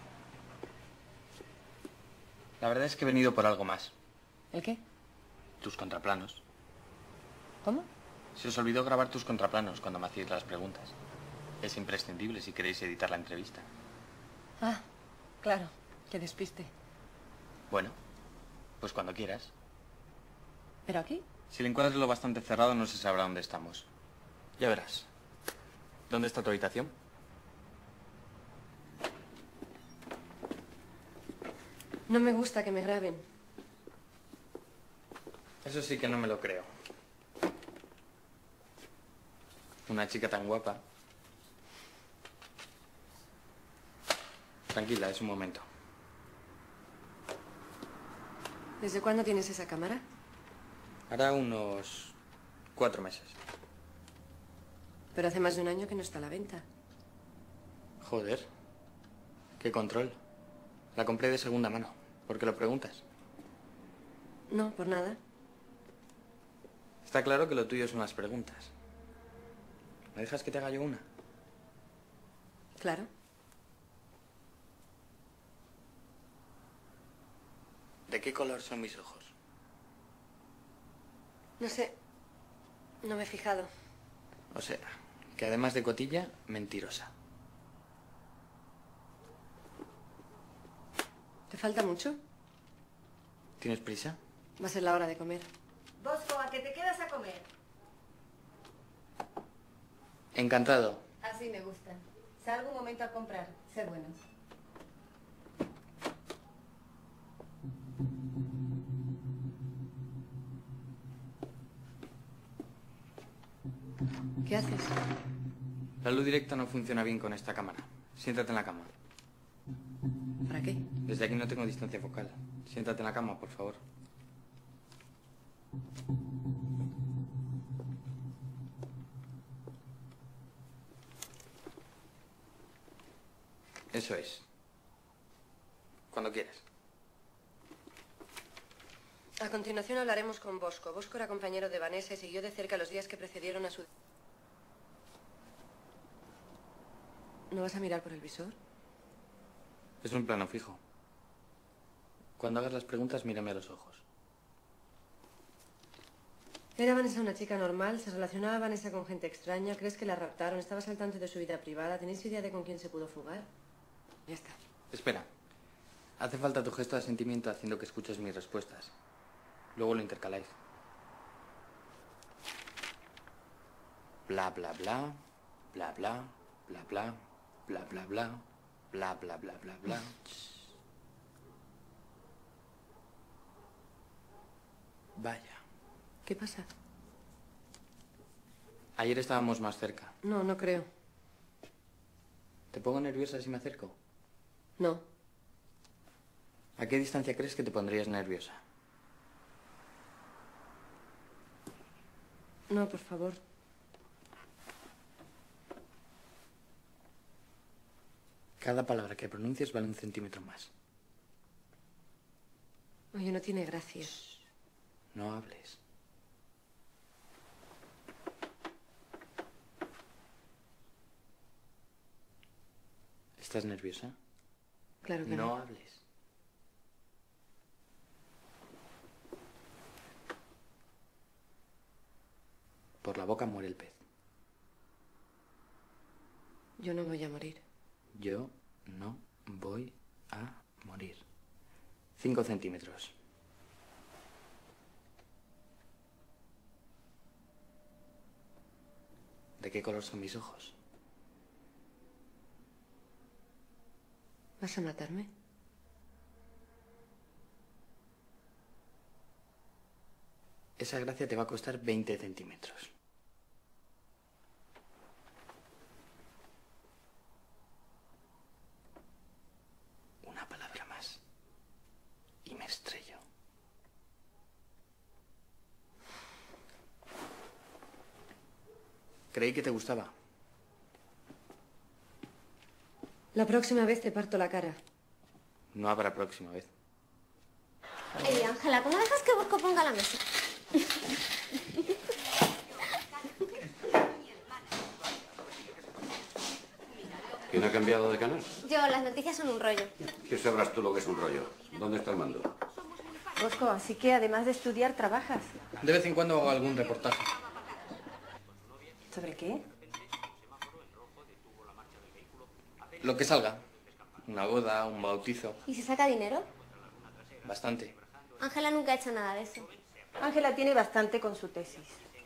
La verdad es que he venido por algo más. ¿El qué? Tus contraplanos. ¿Cómo? Se os olvidó grabar tus contraplanos cuando me hacíais las preguntas. Es imprescindible si queréis editar la entrevista. Ah, claro. Qué despiste. Bueno, pues cuando quieras. ¿Pero aquí? Si el encuadre es lo bastante cerrado, no se sabrá dónde estamos. Ya verás. ¿Dónde está tu habitación? No me gusta que me graben. Eso sí que no me lo creo. Una chica tan guapa. Tranquila, es un momento. ¿Desde cuándo tienes esa cámara? Hará unos cuatro meses. Pero hace más de un año que no está a la venta. Joder. ¿Qué control? La compré de segunda mano. ¿Por qué lo preguntas? No, por nada. Está claro que lo tuyo son las preguntas. ¿Me dejas que te haga yo una? Claro. ¿De qué color son mis ojos? No sé. No me he fijado. O sea, que además de cotilla, mentirosa. ¿Te falta mucho? ¿Tienes prisa? Va a ser la hora de comer. Bosco, ¿a qué te quedas a comer? Encantado. Así me gusta. Salgo un momento a comprar. Sé bueno. ¿Qué haces? La luz directa no funciona bien con esta cámara. Siéntate en la cama. ¿Para qué? Desde aquí no tengo distancia focal. Siéntate en la cama, por favor. Eso es. Cuando quieras. A continuación hablaremos con Bosco. Bosco era compañero de Vanessa y siguió de cerca los días que precedieron a su... ¿No vas a mirar por el visor? Es un plano fijo. Cuando hagas las preguntas, mírame a los ojos. ¿Era Vanessa una chica normal? ¿Se relacionaba Vanessa con gente extraña? ¿Crees que la raptaron? ¿Estabas al tanto de su vida privada? ¿Tenéis idea de con quién se pudo fugar? Ya está. Espera. Hace falta tu gesto de asentimiento haciendo que escuches mis respuestas. Luego lo intercaláis. Bla, bla, bla. Bla, bla. Bla, bla. Bla, bla, bla. Bla, bla, bla, bla, bla. Vaya. ¿Qué pasa? Ayer estábamos más cerca. No, no creo. ¿Te pongo nerviosa si me acerco? No. ¿A qué distancia crees que te pondrías nerviosa? No, por favor. Cada palabra que pronuncies vale un centímetro más. Oye, no tiene gracia. No hables. ¿Estás nerviosa? Claro que no. no. No hables. Por la boca muere el pez. Yo no voy a morir. Yo no voy a morir. Cinco centímetros. ¿De qué color son mis ojos? ¿Vas a matarme? Esa gracia te va a costar veinte centímetros. Una palabra más. Y me estrello. Creí que te gustaba. La próxima vez te parto la cara. No habrá próxima vez. Ey, Ángela, ¿cómo dejas que Bosco ponga la mesa? ¿Quién ha cambiado de canal? Yo, las noticias son un rollo. ¿Qué sabrás tú lo que es un rollo? ¿Dónde está el mando? Bosco, así que además de estudiar, trabajas. De vez en cuando hago algún reportaje. ¿Sobre qué? Lo que salga. Una boda, un bautizo. ¿Y si saca dinero? Bastante. Ángela nunca ha hecho nada de eso. Ángela tiene bastante con su tesis.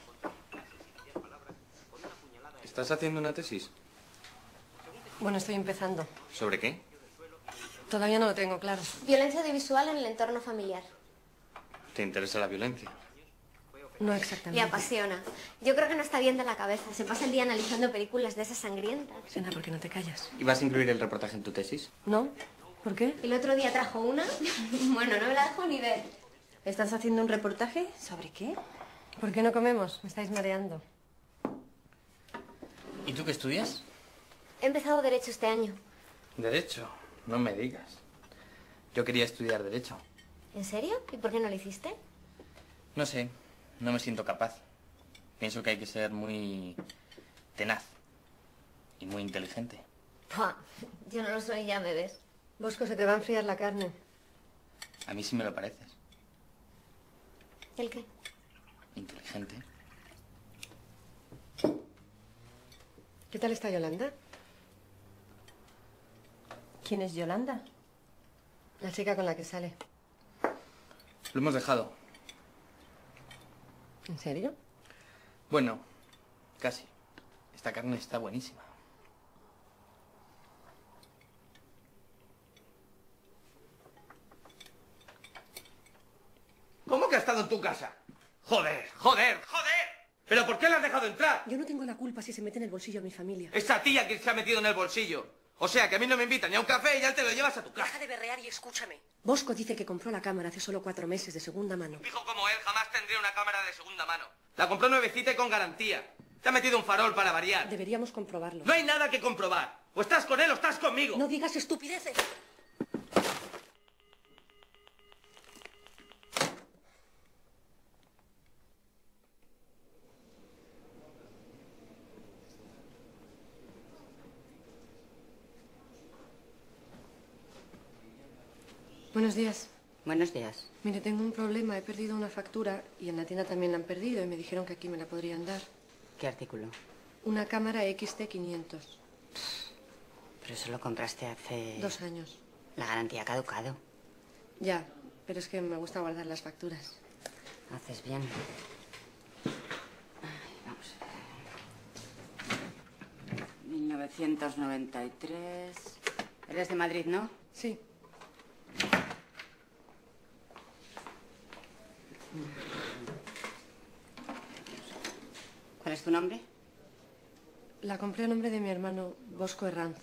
¿Estás haciendo una tesis? Bueno, estoy empezando. ¿Sobre qué? Todavía no lo tengo claro. Violencia audiovisual en el entorno familiar. ¿Te interesa la violencia? No exactamente. Le apasiona. Yo creo que no está bien de la cabeza. Se pasa el día analizando películas de esas sangrientas. Sena, ¿por qué no te callas? ¿Y vas a incluir el reportaje en tu tesis? ¿No? ¿Por qué? El otro día trajo una. Bueno, no me la dejo ni ver. ¿Estás haciendo un reportaje? ¿Sobre qué? ¿Por qué no comemos? Me estáis mareando. ¿Y tú qué estudias? He empezado Derecho este año. Derecho. No me digas. Yo quería estudiar Derecho. ¿En serio? ¿Y por qué no lo hiciste? No sé. No me siento capaz. Pienso que hay que ser muy tenaz. Y muy inteligente. Pua, yo no lo soy, ya me ves. Bosco, se te va a enfriar la carne. A mí sí me lo pareces. ¿El qué? Inteligente. ¿Qué tal está Yolanda? ¿Quién es Yolanda? La chica con la que sale. Lo hemos dejado. ¿En serio? Bueno, casi. Esta carne está buenísima. ¿Cómo que ha estado en tu casa? Joder, joder, joder. ¿Pero por qué la has dejado entrar? Yo no tengo la culpa si se mete en el bolsillo a mi familia. Esa tía que se ha metido en el bolsillo. O sea, que a mí no me invitan ni a un café y ya te lo llevas a tu casa. Deja de berrear y escúchame. Bosco dice que compró la cámara hace solo cuatro meses de segunda mano. Un hijo como él jamás tendría una cámara de segunda mano. La compró nuevecita y con garantía. Te ha metido un farol para variar. Deberíamos comprobarlo. No hay nada que comprobar. O estás con él o estás conmigo. No digas estupideces. Buenos días. Buenos días. Mire, tengo un problema. He perdido una factura y en la tienda también la han perdido y me dijeron que aquí me la podrían dar. ¿Qué artículo? Una cámara X T quinientos. Pero eso lo compraste hace... Dos años. La garantía ha caducado. Ya, pero es que me gusta guardar las facturas. Haces bien. Ay, vamos a ver. mil novecientos noventa y tres... Eres de Madrid, ¿no? Sí. ¿Cuál es tu nombre? La compré a nombre de mi hermano, Bosco Herranz.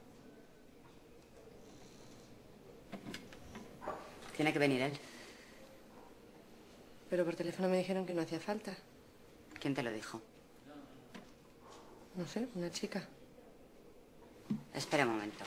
Tiene que venir él. Pero por teléfono me dijeron que no hacía falta. ¿Quién te lo dijo? No sé, una chica. Espera un momento.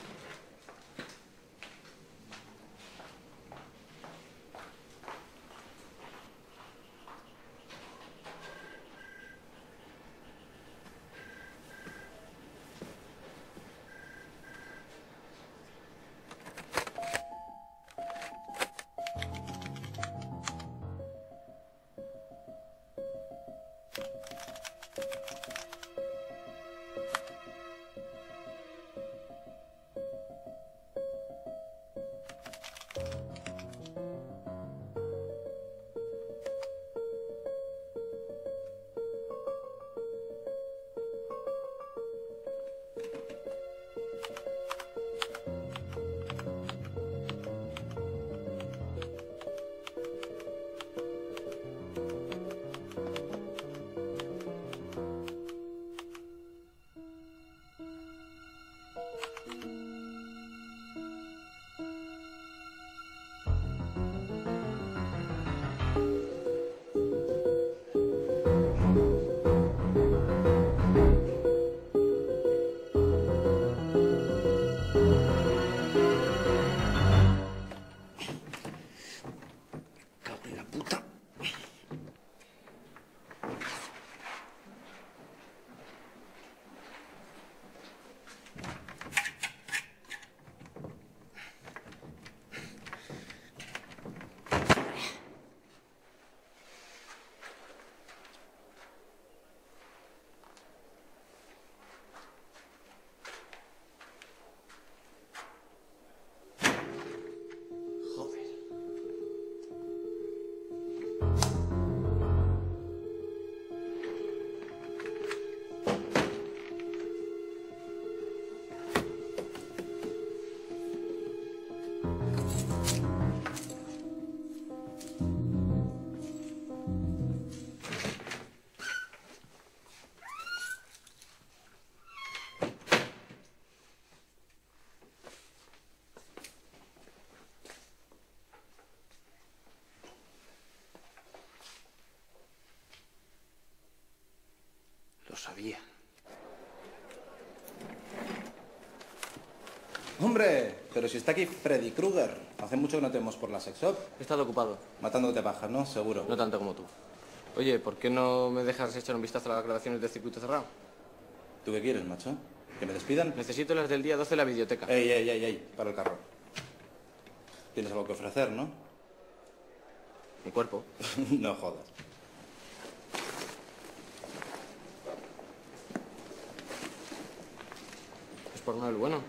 Sabía. ¡Hombre! Pero si está aquí Freddy Krueger. Hace mucho que no te vemos por la sex shop. He estado ocupado. Matándote pajas, ¿no? Seguro. No tanto como tú. Oye, ¿por qué no me dejas echar un vistazo a las grabaciones del circuito cerrado? ¿Tú qué quieres, macho? ¿Que me despidan? Necesito las del día doce en la videoteca. Ey, ey, ey, ey. Para el carro. Tienes algo que ofrecer, ¿no? Mi cuerpo. No jodas. Es por nada el bueno.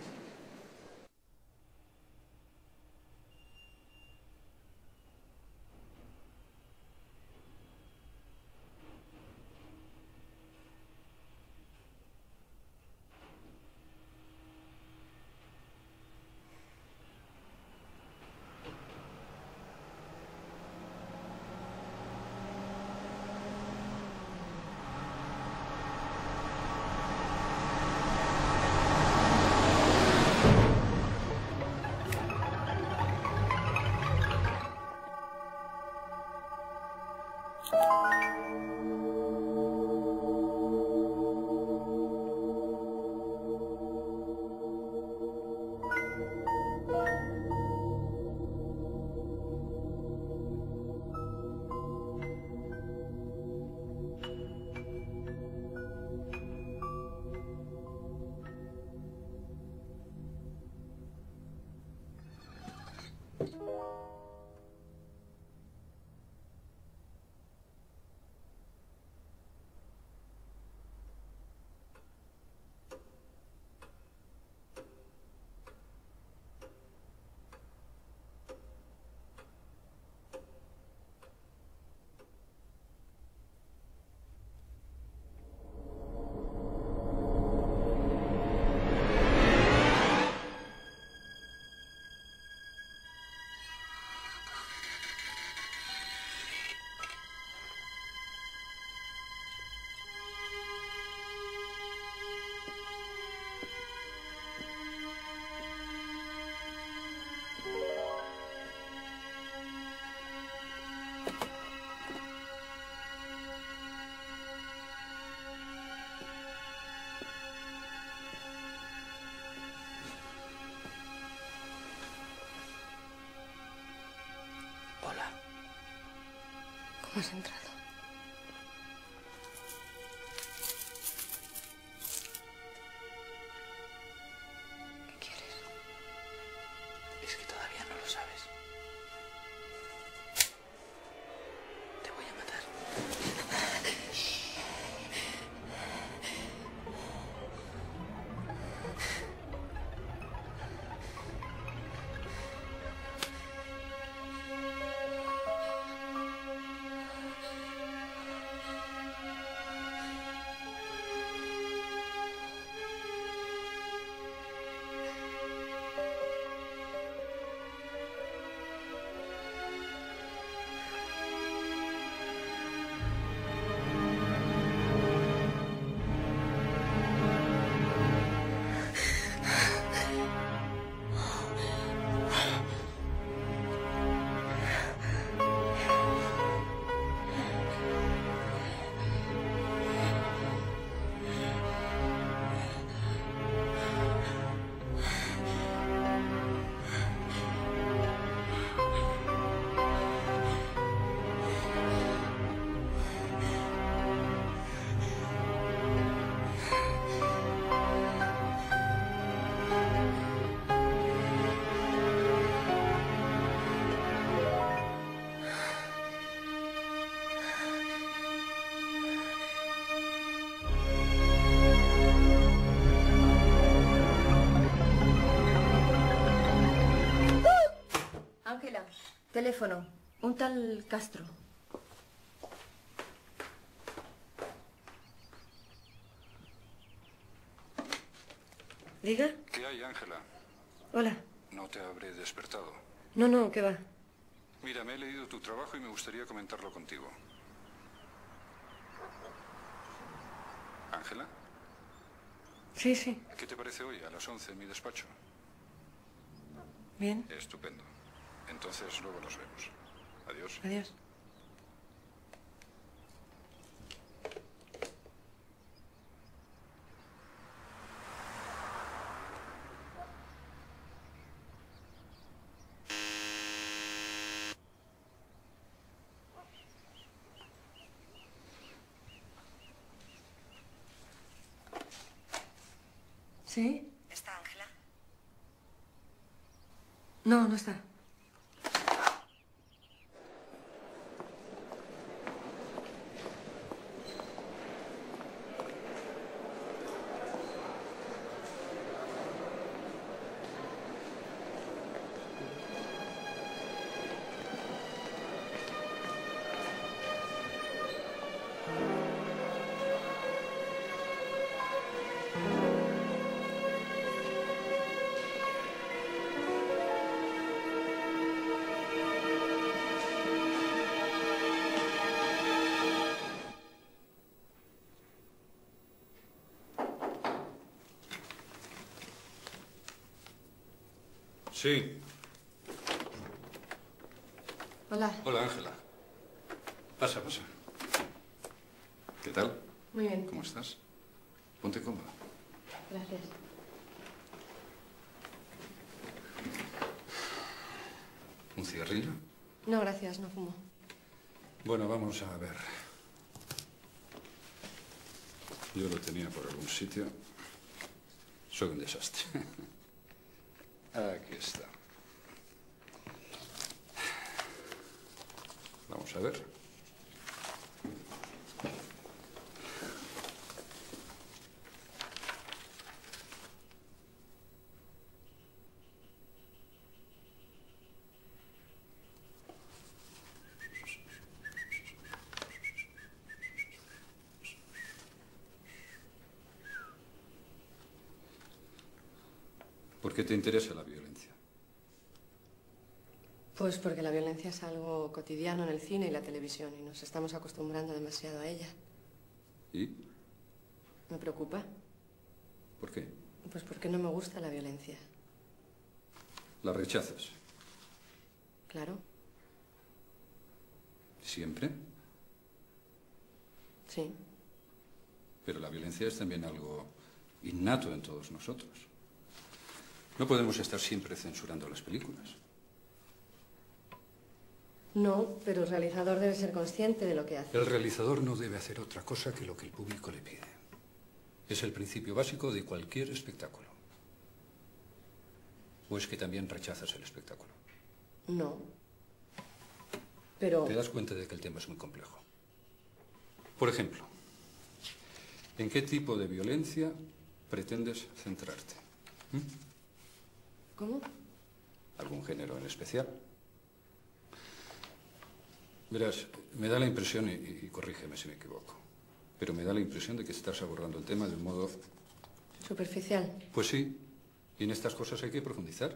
has entrado. ¿Qué quieres? Es que todavía no lo sabes. Te voy a matar. Ángela, teléfono. Un tal Castro. ¿Diga? ¿Qué hay, Ángela? Hola. No te habré despertado. No, no, ¿qué va? Mira, me he leído tu trabajo y me gustaría comentarlo contigo. ¿Ángela? Sí, sí. ¿Qué te parece hoy a las once en mi despacho? Bien. Estupendo. Entonces luego nos vemos. Adiós. Adiós. ¿Sí? ¿Está Ángela? No, no está. Sí. Hola. Hola, Ángela. Pasa, pasa. ¿Qué tal? Muy bien. ¿Cómo estás? Ponte cómoda. Gracias. ¿Un cigarrillo? No, gracias, no fumo. Bueno, vamos a ver. Yo lo tenía por algún sitio. Soy un desastre. Aquí está. Vamos a ver. ¿Por qué te interesa la violencia? Pues porque la violencia es algo cotidiano en el cine y la televisión y nos estamos acostumbrando demasiado a ella. ¿Y? Me preocupa. ¿Por qué? Pues porque no me gusta la violencia. ¿La rechazas? Claro. ¿Siempre? Sí. Pero la violencia es también algo innato en todos nosotros. No podemos estar siempre censurando las películas. No, pero el realizador debe ser consciente de lo que hace. El realizador no debe hacer otra cosa que lo que el público le pide. Es el principio básico de cualquier espectáculo. ¿O es que también rechazas el espectáculo? No. Pero... Te das cuenta de que el tema es muy complejo. Por ejemplo, ¿en qué tipo de violencia pretendes centrarte? ¿Mm? ¿Cómo? ¿Algún género en especial? Verás, me da la impresión, y, y corrígeme si me equivoco, pero me da la impresión de que estás abordando el tema de un modo... Superficial. Pues sí, y en estas cosas hay que profundizar.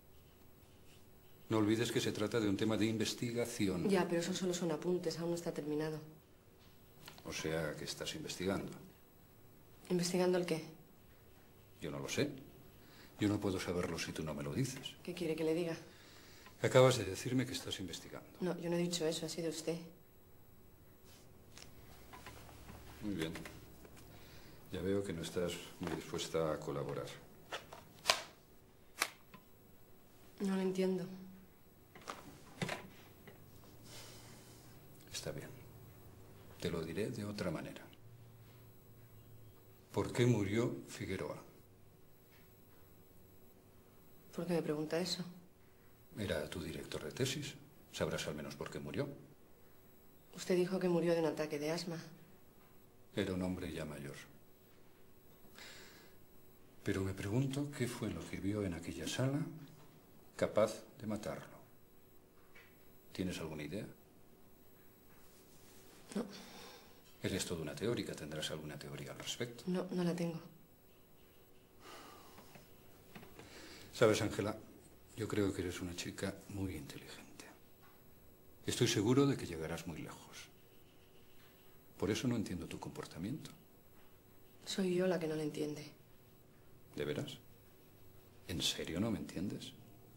No olvides que se trata de un tema de investigación. Ya, pero eso solo son apuntes, aún no está terminado. O sea, que estás investigando. ¿Investigando el qué? Yo no lo sé. Yo no puedo saberlo si tú no me lo dices. ¿Qué quiere que le diga? Acabas de decirme que estás investigando. No, yo no he dicho eso, ha sido usted. Muy bien. Ya veo que no estás muy dispuesta a colaborar. No lo entiendo. Está bien. Te lo diré de otra manera. ¿Por qué murió Figueroa? ¿Por qué me pregunta eso? Era tu director de tesis. Sabrás al menos por qué murió. Usted dijo que murió de un ataque de asma. Era un hombre ya mayor. Pero me pregunto qué fue lo que vio en aquella sala capaz de matarlo. ¿Tienes alguna idea? No. Eres toda una teórica. ¿Tendrás alguna teoría al respecto? No, no la tengo. ¿Sabes, Ángela? Yo creo que eres una chica muy inteligente. Estoy seguro de que llegarás muy lejos. Por eso no entiendo tu comportamiento. Soy yo la que no lo entiende. ¿De veras? ¿En serio no me entiendes?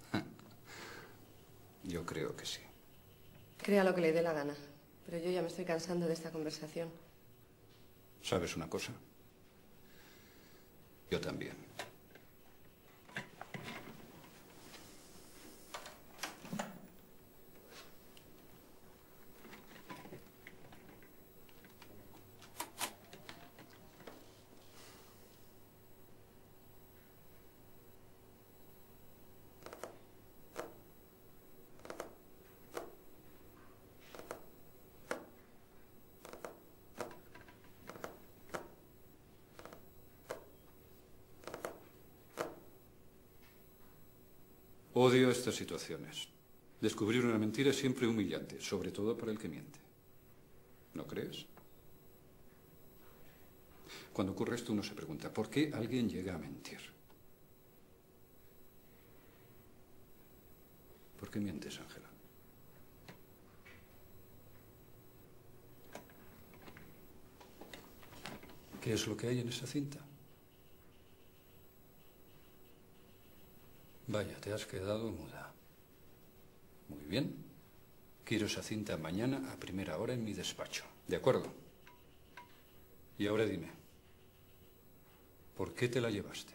Yo creo que sí. Crea lo que le dé la gana. Pero yo ya me estoy cansando de esta conversación. ¿Sabes una cosa? Yo también. Odio estas situaciones. Descubrir una mentira es siempre humillante, sobre todo para el que miente. ¿No crees? Cuando ocurre esto uno se pregunta, ¿por qué alguien llega a mentir? ¿Por qué mientes, Ángela? ¿Qué es lo que hay en esa cinta? Vaya, te has quedado muda. Muy bien. Quiero esa cinta mañana a primera hora en mi despacho. ¿De acuerdo? Y ahora dime, ¿por qué te la llevaste?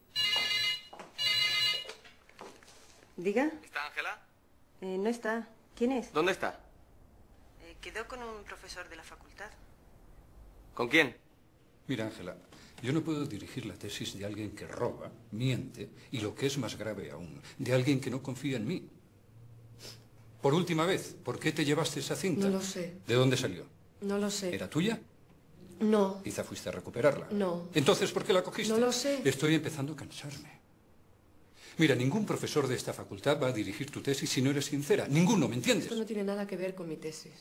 ¿Diga? ¿Está Ángela? Eh, no está. ¿Quién es? ¿Dónde está? Eh, quedó con un profesor de la facultad. ¿Con quién? Mira, Ángela, yo no puedo dirigir la tesis de alguien que roba, miente y, lo que es más grave aún, de alguien que no confía en mí. Por última vez, ¿por qué te llevaste esa cinta? No lo sé. ¿De dónde salió? No lo sé. ¿Era tuya? No. Quizá fuiste a recuperarla. No. Entonces, ¿por qué la cogiste? No lo sé. Estoy empezando a cansarme. Mira, ningún profesor de esta facultad va a dirigir tu tesis si no eres sincera. Ninguno, ¿me entiendes? Esto no tiene nada que ver con mi tesis.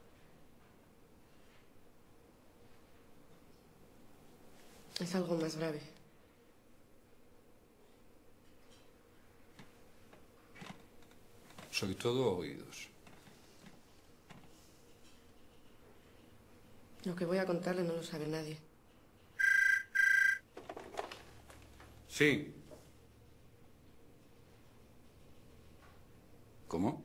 Es algo más grave. Soy todo oídos. Lo que voy a contarle no lo sabe nadie. Sí. ¿Cómo?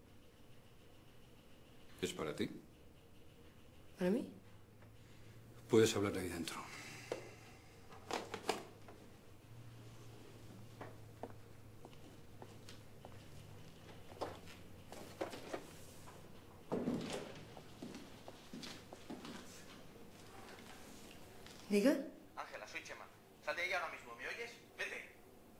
¿Es para ti? ¿Para mí? Puedes hablar ahí dentro. ¿Diga? Ángela, soy Chema. Sal de ahí ahora mismo, ¿me oyes? Vete.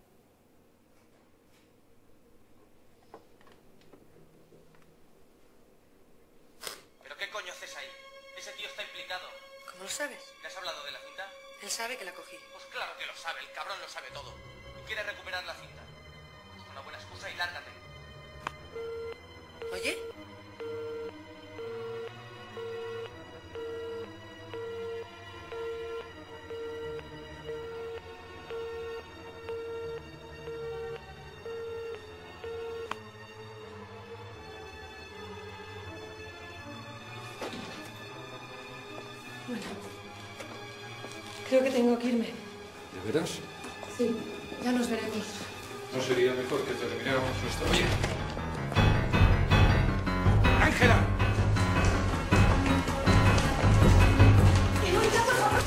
¿Pero qué coño haces ahí? Ese tío está implicado. ¿Cómo lo sabes? ¿Le has hablado de la cinta? Él sabe que la cogí. Pues claro que lo sabe, el cabrón lo sabe todo. Y quiere recuperar la cinta. Es una buena excusa y lárgate. ¿Oye? Bueno, creo que tengo que irme. ¿De veras? Sí, ya nos veremos. ¿No sería mejor que termináramos nuestra vida? ¡Ángela! Verónica, por favor,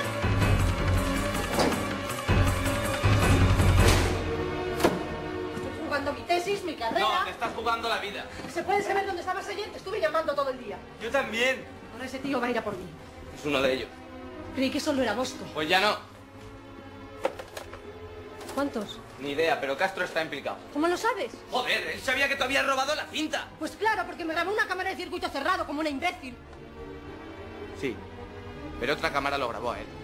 Estoy jugando mi tesis, mi carrera. No, te estás jugando la vida. ¿Se puede saber dónde estabas ayer? Te estuve llamando todo el día. Yo también. Ahora ese tío va a ir a por mí. Es uno de ellos. Creí que solo era Bosco. Pues ya no. ¿Cuántos? Ni idea, pero Castro está implicado. ¿Cómo lo sabes? Joder, él sabía que te habías robado la cinta. Pues claro, porque me grabó una cámara de circuito cerrado como una imbécil. Sí, pero otra cámara lo grabó a él.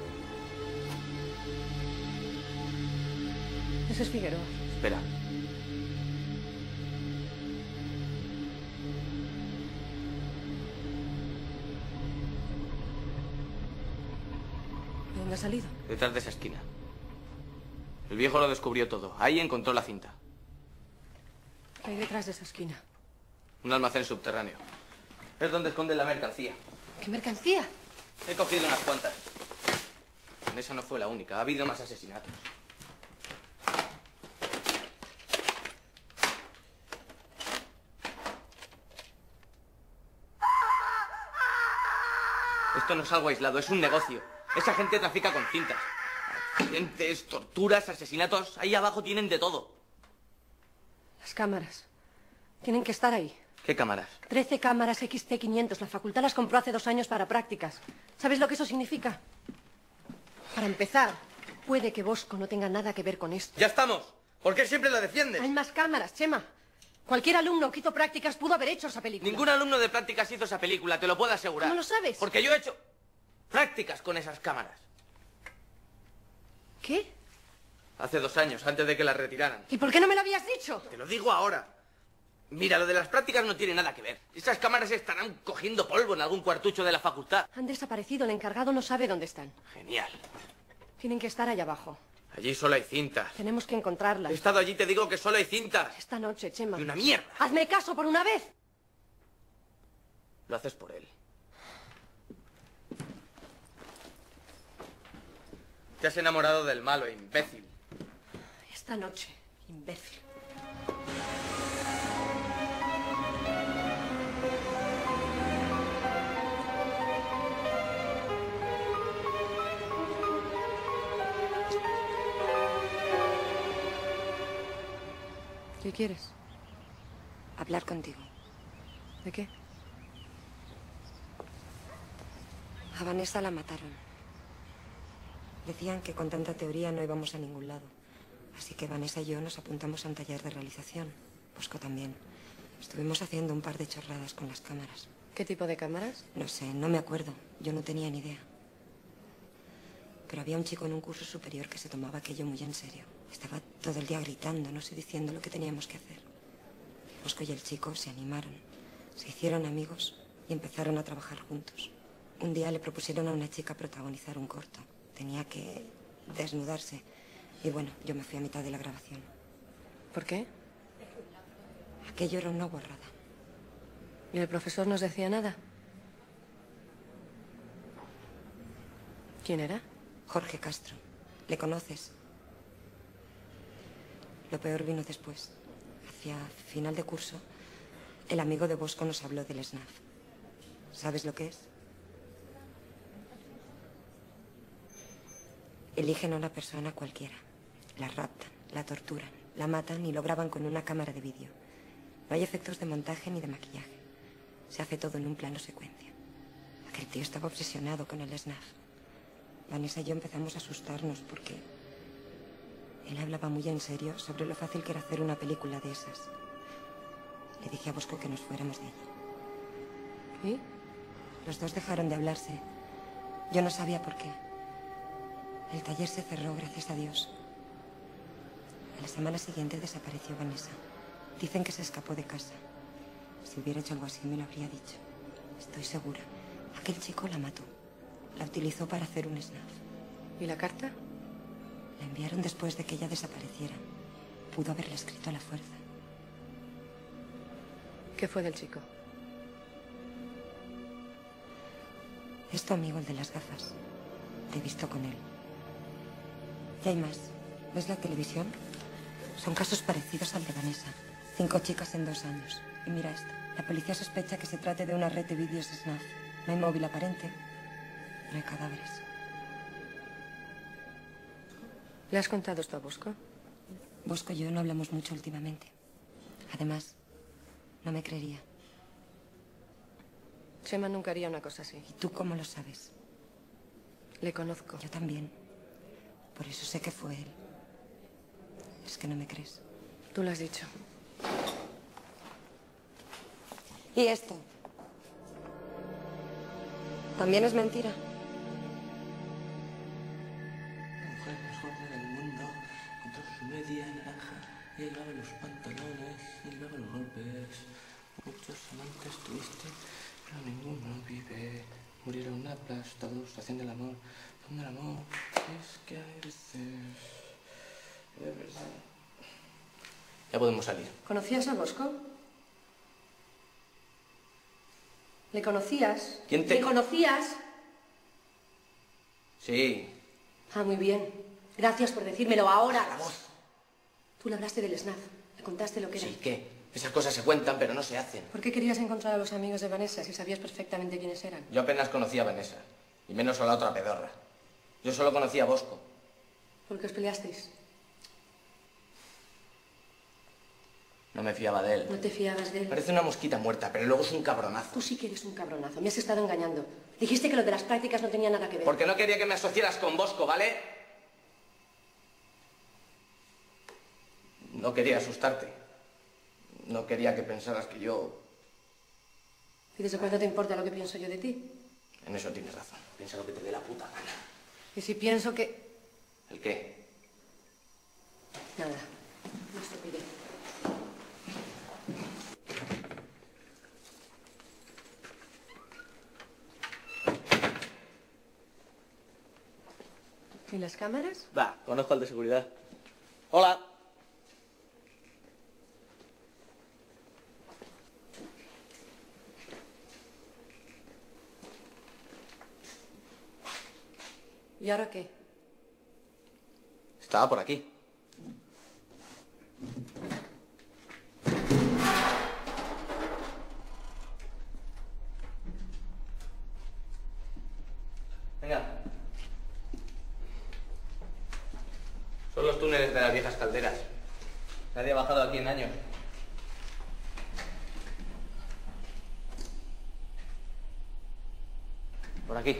Ese es Figueroa. Espera. ¿De dónde ha salido? Detrás de esa esquina. El viejo lo descubrió todo. Ahí encontró la cinta. ¿Qué hay detrás de esa esquina? Un almacén subterráneo. Es donde esconden la mercancía. ¿Qué mercancía? He cogido unas cuantas. Esa no fue la única. Ha habido más asesinatos. Esto no es algo aislado, es un negocio. Esa gente trafica con cintas. Accidentes, torturas, asesinatos. Ahí abajo tienen de todo. Las cámaras. Tienen que estar ahí. ¿Qué cámaras? Trece cámaras X T quinientos. La facultad las compró hace dos años para prácticas. ¿Sabes lo que eso significa? Para empezar, puede que Bosco no tenga nada que ver con esto. ¡Ya estamos! ¿Por qué siempre lo defiendes? Hay más cámaras, Chema. Cualquier alumno que hizo prácticas pudo haber hecho esa película. Ningún alumno de prácticas hizo esa película, te lo puedo asegurar. ¿Cómo lo sabes? Porque yo he hecho prácticas con esas cámaras. ¿Qué? Hace dos años, antes de que las retiraran. ¿Y por qué no me lo habías dicho? Te lo digo ahora. Mira, lo de las prácticas no tiene nada que ver. Esas cámaras estarán cogiendo polvo en algún cuartucho de la facultad. Han desaparecido, el encargado no sabe dónde están. Genial. Tienen que estar allá abajo. Allí solo hay cintas. Tenemos que encontrarlas. He estado allí, te digo que solo hay cintas. Esta noche, Chema. Y una mierda. Hazme caso por una vez. Lo haces por él. Te has enamorado del malo, imbécil. Esta noche, imbécil. ¿Qué quieres? Hablar contigo. ¿De qué? A Vanessa la mataron. Decían que con tanta teoría no íbamos a ningún lado. Así que Vanessa y yo nos apuntamos a un taller de realización. Bosco también. Estuvimos haciendo un par de chorradas con las cámaras. ¿Qué tipo de cámaras? No sé, no me acuerdo. Yo no tenía ni idea. Pero había un chico en un curso superior que se tomaba aquello muy en serio. Estaba todo el día gritando, no sé, diciendo lo que teníamos que hacer. Bosco y el chico se animaron, se hicieron amigos y empezaron a trabajar juntos. Un día le propusieron a una chica protagonizar un corto. Tenía que desnudarse. Y bueno, yo me fui a mitad de la grabación. ¿Por qué? Aquello era una guarrada. ¿Y el profesor nos decía nada? ¿Quién era? Jorge Castro. ¿Le conoces? Lo peor vino después. Hacia final de curso, el amigo de Bosco nos habló del S N A F. ¿Sabes lo que es? Eligen a una persona cualquiera. La raptan, la torturan, la matan y lo graban con una cámara de vídeo. No hay efectos de montaje ni de maquillaje. Se hace todo en un plano secuencia. Aquel tío estaba obsesionado con el S N A F. Vanessa y yo empezamos a asustarnos porque él hablaba muy en serio sobre lo fácil que era hacer una película de esas. Le dije a Bosco que nos fuéramos de allí. ¿Y? Los dos dejaron de hablarse. Yo no sabía por qué. El taller se cerró, gracias a Dios. A la semana siguiente desapareció Vanessa. Dicen que se escapó de casa. Si hubiera hecho algo así, me lo habría dicho. Estoy segura. Aquel chico la mató. La utilizó para hacer un snap. ¿Y la carta? La enviaron después de que ella desapareciera. Pudo haberla escrito a la fuerza. ¿Qué fue del chico? Es tu amigo, el de las gafas. Te he visto con él. Y hay más. ¿Ves la televisión? Son casos parecidos al de Vanessa. Cinco chicas en dos años. Y mira esto. La policía sospecha que se trate de una red de vídeos snap. No hay móvil aparente. No hay cadáveres. ¿Le has contado esto a Bosco? Bosco y yo no hablamos mucho últimamente. Además, no me creería. Chema nunca haría una cosa así. ¿Y tú cómo lo sabes? Le conozco. Yo también. Por eso sé que fue él. Es que no me crees. Tú lo has dicho. ¿Y esto? ¿También es mentira? La mujer mejor del mundo, con toda su media naranja, y él lava los pantalones, y él lava los golpes. Muchos amantes tuviste, pero ninguno vive. Murieron aplastados haciendo el amor, donde el amor es que hay veces... De verdad. Ya podemos salir. ¿Conocías a Bosco? ¿Le conocías? ¿Quién te...? ¿Le conocías? Sí. Ah, muy bien. Gracias por decírmelo ahora. La voz. Tú le hablaste del snap. Le contaste lo que era. Sí, ¿qué? Esas cosas se cuentan, pero no se hacen. ¿Por qué querías encontrar a los amigos de Vanessa si sabías perfectamente quiénes eran? Yo apenas conocía a Vanessa, y menos a la otra pedorra. Yo solo conocía a Bosco. ¿Por qué os peleasteis? No me fiaba de él. No te fiabas de él. Parece una mosquita muerta, pero luego es un cabronazo. Tú sí que eres un cabronazo. Me has estado engañando. Dijiste que lo de las prácticas no tenía nada que ver. Porque no quería que me asociaras con Bosco, ¿vale? No quería asustarte. No quería que pensaras que yo... ¿Y desde cuándo te importa lo que pienso yo de ti? En eso tienes razón. Piensa lo que te dé la puta gana. ¿Y si pienso que...? ¿El qué? Nada. No estupidez. ¿Y las cámaras? Va, conozco al de seguridad. Hola. ¿Y ahora qué? Estaba por aquí. Venga. Son los túneles de las viejas calderas. Nadie ha bajado aquí en años. Por aquí.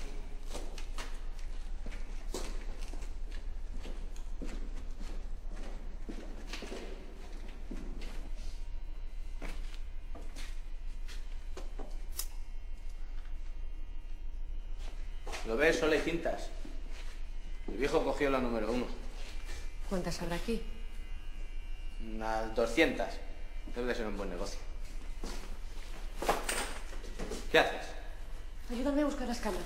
¿Lo ves? Solo hay cintas. El viejo cogió la número uno. ¿Cuántas habrá aquí? Unas doscientas. Debe de ser un buen negocio. ¿Qué haces? Ayúdame a buscar las cámaras.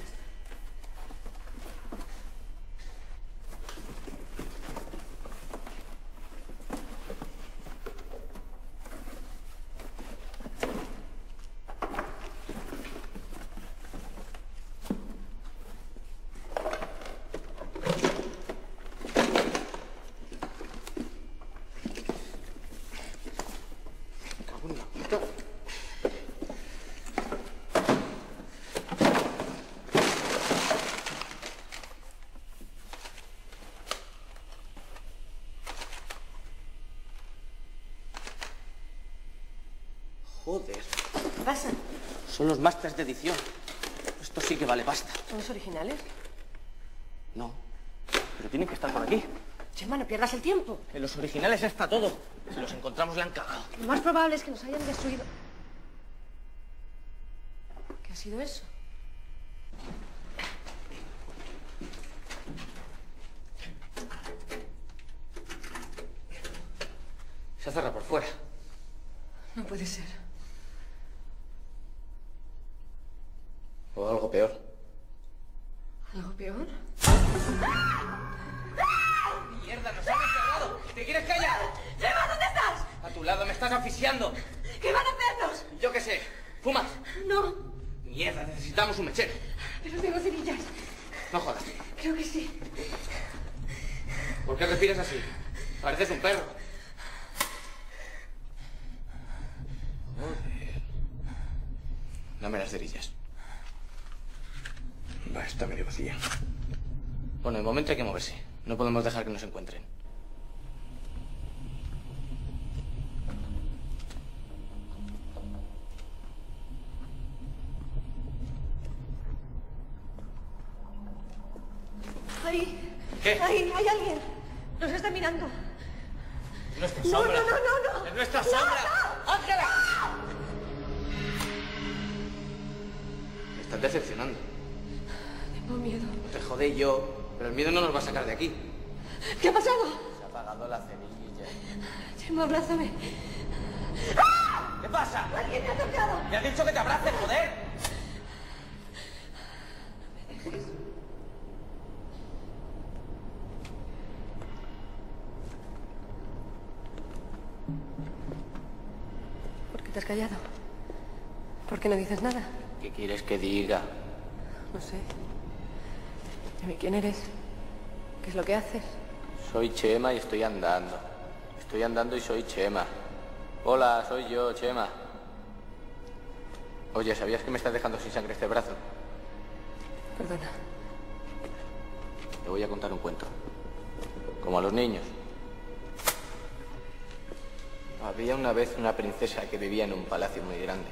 Joder. ¿Qué pasa? Son los másters de edición. Esto sí que vale pasta. ¿Son los originales? Pero tienen que estar por aquí. Chema, no pierdas el tiempo. En los originales está todo. Si los encontramos, le han cagado. Lo más probable es que nos hayan destruido. ¿Qué ha sido eso? Se ha cerrado por fuera. No puede ser. O algo peor. ¿Algo peor? ¡Mierda, nos han encerrado! ¿Te quieres callar? ¡Chema, ¿dónde estás? A tu lado, me estás asfixiando. ¿Qué van a hacernos? Yo qué sé. ¿Fumas? No, Mierda, necesitamos un mechero. pero tengo cerillas. No jodas. Creo que sí. ¿Por qué respiras así? Pareces un perro. Joder. Dame las cerillas. Va, está medio vacía. Bueno, de momento hay que moverse. No podemos dejar que nos encuentren. Ahí. ¿Qué? Ahí, hay alguien. Nos está mirando. Es nuestra No, sombra. no, no, no, no. Es nuestra No, sombra. no. ¡Ángela! Me estás decepcionando. Tengo miedo. Te jodé yo, pero el miedo no nos va a sacar de aquí. ¿Qué ha pasado? Se ha apagado la cerilla. Chema, abrázame. ¿Qué pasa? Alguien me ha tocado. Me has dicho que te abraces, joder. ¿Por qué te has callado? ¿Por qué no dices nada? ¿Qué quieres que diga? No sé. Dime, ¿quién eres? ¿Qué es lo que haces? Soy Chema y estoy andando. Estoy andando y soy Chema. Hola, soy yo, Chema. Oye, ¿sabías que me estás dejando sin sangre este brazo? Perdona. Te voy a contar un cuento. Como a los niños. Había una vez una princesa que vivía en un palacio muy grande.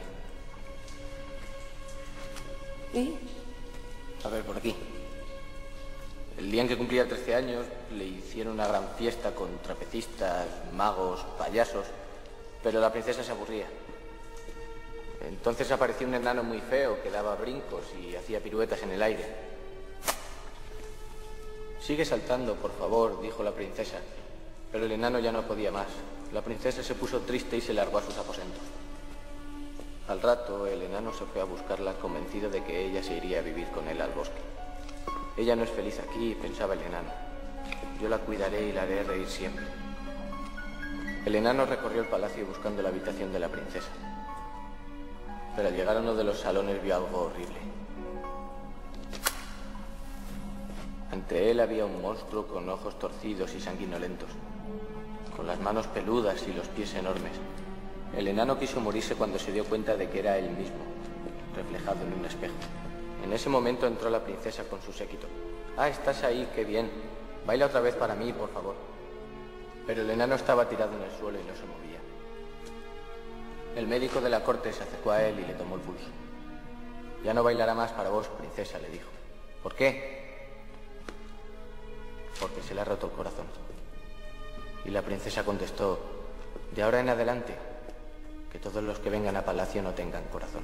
¿Y? A ver, por aquí. El día en que cumplía trece años, le hicieron una gran fiesta con trapecistas, magos, payasos, pero la princesa se aburría. Entonces apareció un enano muy feo que daba brincos y hacía piruetas en el aire. Sigue saltando, por favor, dijo la princesa, pero el enano ya no podía más. La princesa se puso triste y se largó a sus aposentos. Al rato, el enano se fue a buscarla convencido de que ella se iría a vivir con él al bosque. Ella no es feliz aquí, pensaba el enano. Yo la cuidaré y la haré reír siempre. El enano recorrió el palacio buscando la habitación de la princesa. Pero al llegar a uno de los salones vio algo horrible. Ante él había un monstruo con ojos torcidos y sanguinolentos, con las manos peludas y los pies enormes. El enano quiso morirse cuando se dio cuenta de que era él mismo, reflejado en un espejo. En ese momento entró la princesa con su séquito. Ah, estás ahí, qué bien. Baila otra vez para mí, por favor. Pero el enano estaba tirado en el suelo y no se movía. El médico de la corte se acercó a él y le tomó el pulso. Ya no bailará más para vos, princesa, le dijo. ¿Por qué? Porque se le ha roto el corazón. Y la princesa contestó, de ahora en adelante, que todos los que vengan a palacio no tengan corazón.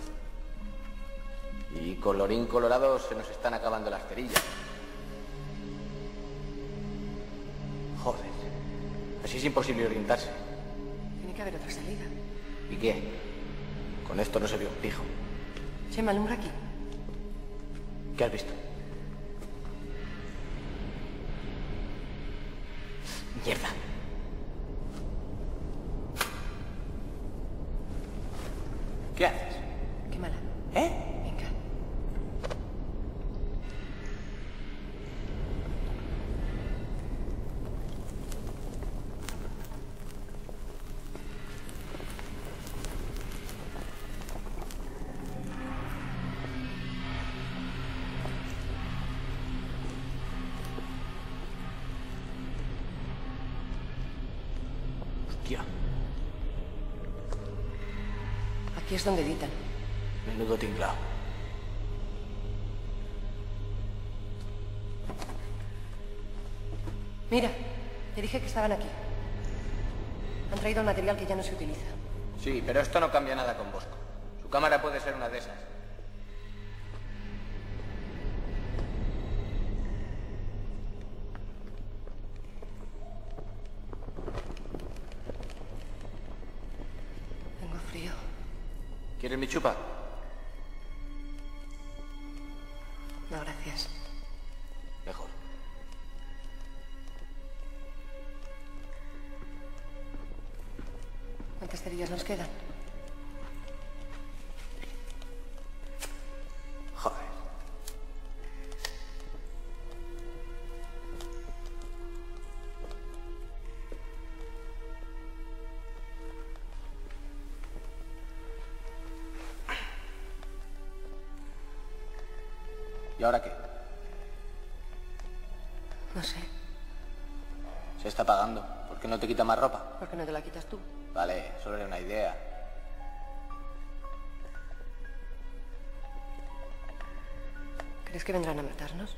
Y colorín colorado, se nos están acabando las cerillas. Joder, así es imposible orientarse. Tiene que haber otra salida. ¿Y qué? Con esto no se ve un pijo. Chema, alumbra aquí. ¿Qué has visto? Mierda. ¿Qué haces? Quémala. ¿Eh? Venga. Hostia. Aquí es donde editan. Menudo tinglao. Mira, te dije que estaban aquí. Han traído el material que ya no se utiliza. Sí, pero esto no cambia nada con Bosco. Su cámara puede ser una de esas. Tengo frío. ¿Quieres mi chupa? No, gracias. Mejor. ¿Cuántas cerillas nos quedan? Joder. ¿Y ahora qué? No sé. Se está apagando. ¿Por qué no te quita más ropa? ¿Por qué no te la quitas tú? Vale, solo era una idea. ¿Crees que vendrán a matarnos?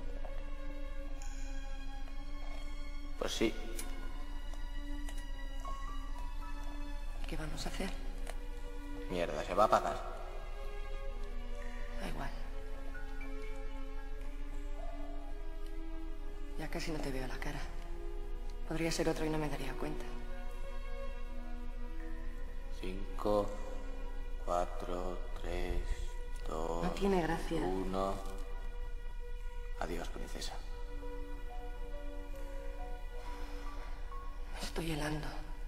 Pues sí. ¿Y qué vamos a hacer? Mierda, se va a apagar. Da igual. Ya casi no te veo la cara. Podría ser otro y no me daría cuenta. Cinco, cuatro, tres, dos... No tiene gracia. Uno... Adiós, princesa. Me estoy helando.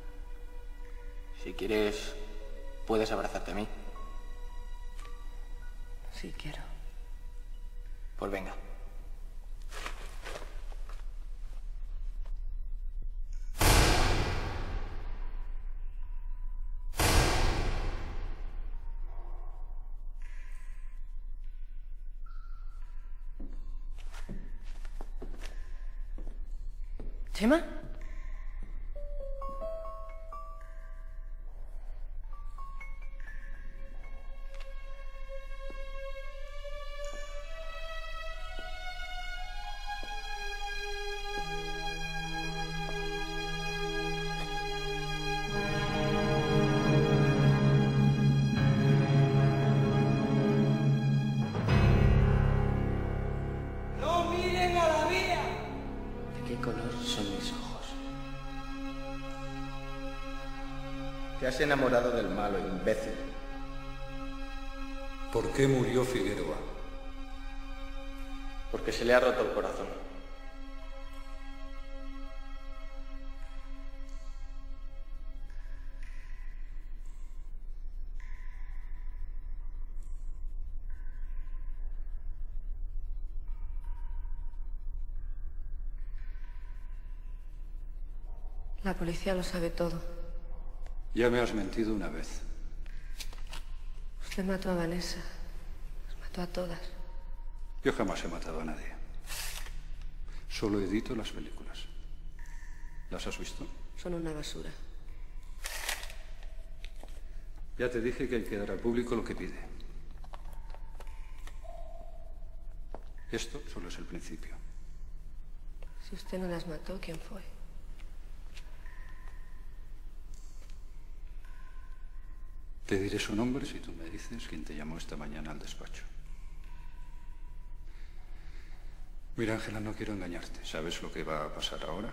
Si quieres, puedes abrazarte a mí. Sí, quiero. Pues venga. ¿Chema? ¡No miren a la vía! ¿De qué color son mis ojos? Te has enamorado del malo, imbécil. ¿Por qué murió Figueroa? Porque se le ha roto el corazón. La policía lo sabe todo. Ya me has mentido una vez. Usted mató a Vanessa. Las mató a todas. Yo jamás he matado a nadie. Solo edito las películas. ¿Las has visto? Son una basura. Ya te dije que hay que dar al público lo que pide. Esto solo es el principio. Si usted no las mató, ¿quién fue? Te diré su nombre si tú me dices quién te llamó esta mañana al despacho. Mira, Ángela, no quiero engañarte. ¿Sabes lo que va a pasar ahora?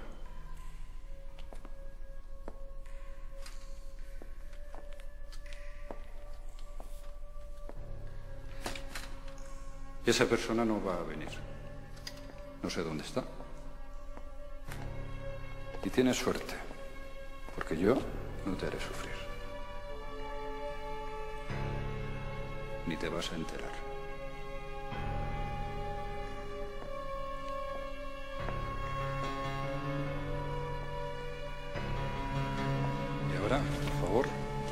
Esa persona no va a venir. No sé dónde está. Y tienes suerte, porque yo no te haré sufrir. Ni te vas a enterar. Y ahora, por favor,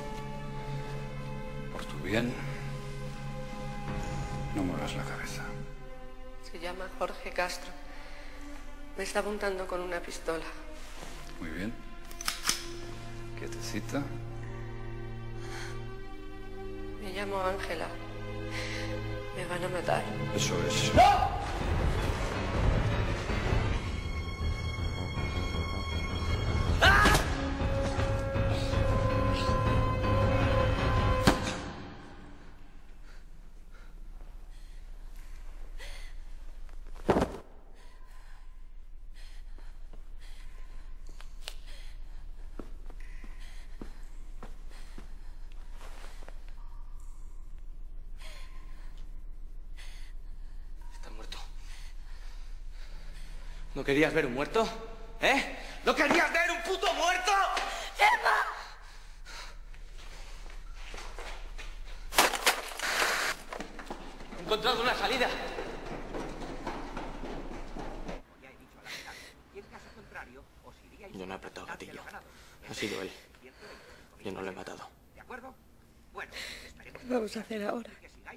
por tu bien, no muevas la cabeza. Se llama Jorge Castro. Me está apuntando con una pistola. Muy bien. Quietecita. Me llamo Ángela. Me van a matar. Eso es. ¿No querías ver un muerto? ¿Eh? ¿No querías ver un puto muerto? ¡Emma! He encontrado una salida. Yo no he apretado el gatillo. Ha sido él. Yo no lo he matado. ¿Qué vamos a hacer ahora?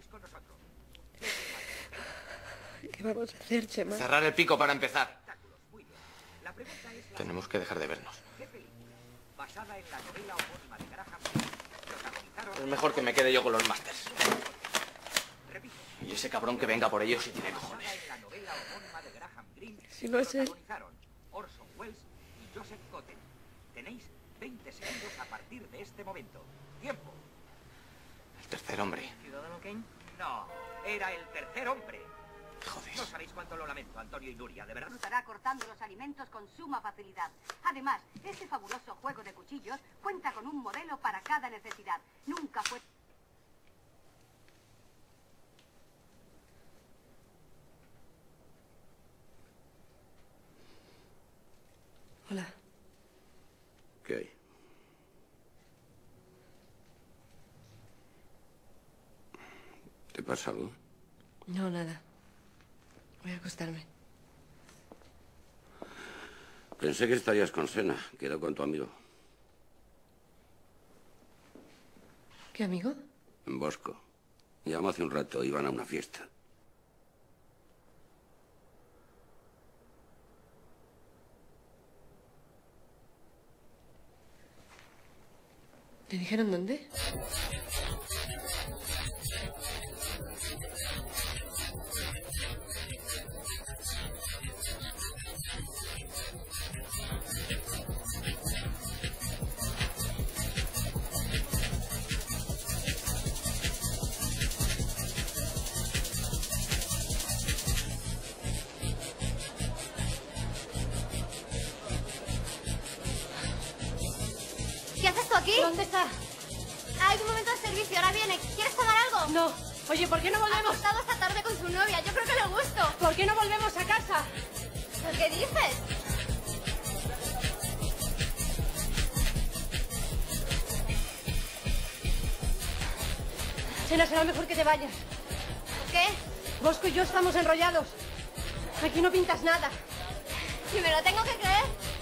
¿Qué vamos a hacer, Chema? Cerrar el pico para empezar. Tenemos que dejar de vernos. Es mejor que me quede yo con los másters. Y ese cabrón que venga por ellos si tiene cojones. Si no es él. Orson Welles y Joseph Cotten. Tenéis veinte segundos a partir de este momento. Tiempo. El tercer hombre. ¿Ciudadano Kane? No, era el tercer hombre. Joder. No sabéis cuánto lo lamento, Antonio y Nuria, de verdad. Disfrutará cortando los alimentos con suma facilidad. Además, este fabuloso juego de cuchillos cuenta con un modelo para cada necesidad. Nunca fue... Hola. ¿Qué hay? ¿Te pasa algo? No, nada. Voy a acostarme. Pensé que estarías con Sena. Quedó con tu amigo. ¿Qué amigo? En Bosco. Llamó hace un rato. Iban a una fiesta. ¿Te dijeron dónde? ¿Qué haces tú aquí? ¿Dónde está? Hay un momento de servicio, ahora viene. ¿Quieres tomar algo? No. Oye, ¿por qué no volvemos? Ha estado esta tarde con su novia, yo creo que le gusto. ¿Por qué no volvemos a casa? ¿Qué dices? Sena, será mejor que te vayas. ¿Qué? Bosco y yo estamos enrollados. Aquí no pintas nada. ¿Y me lo tengo que creer?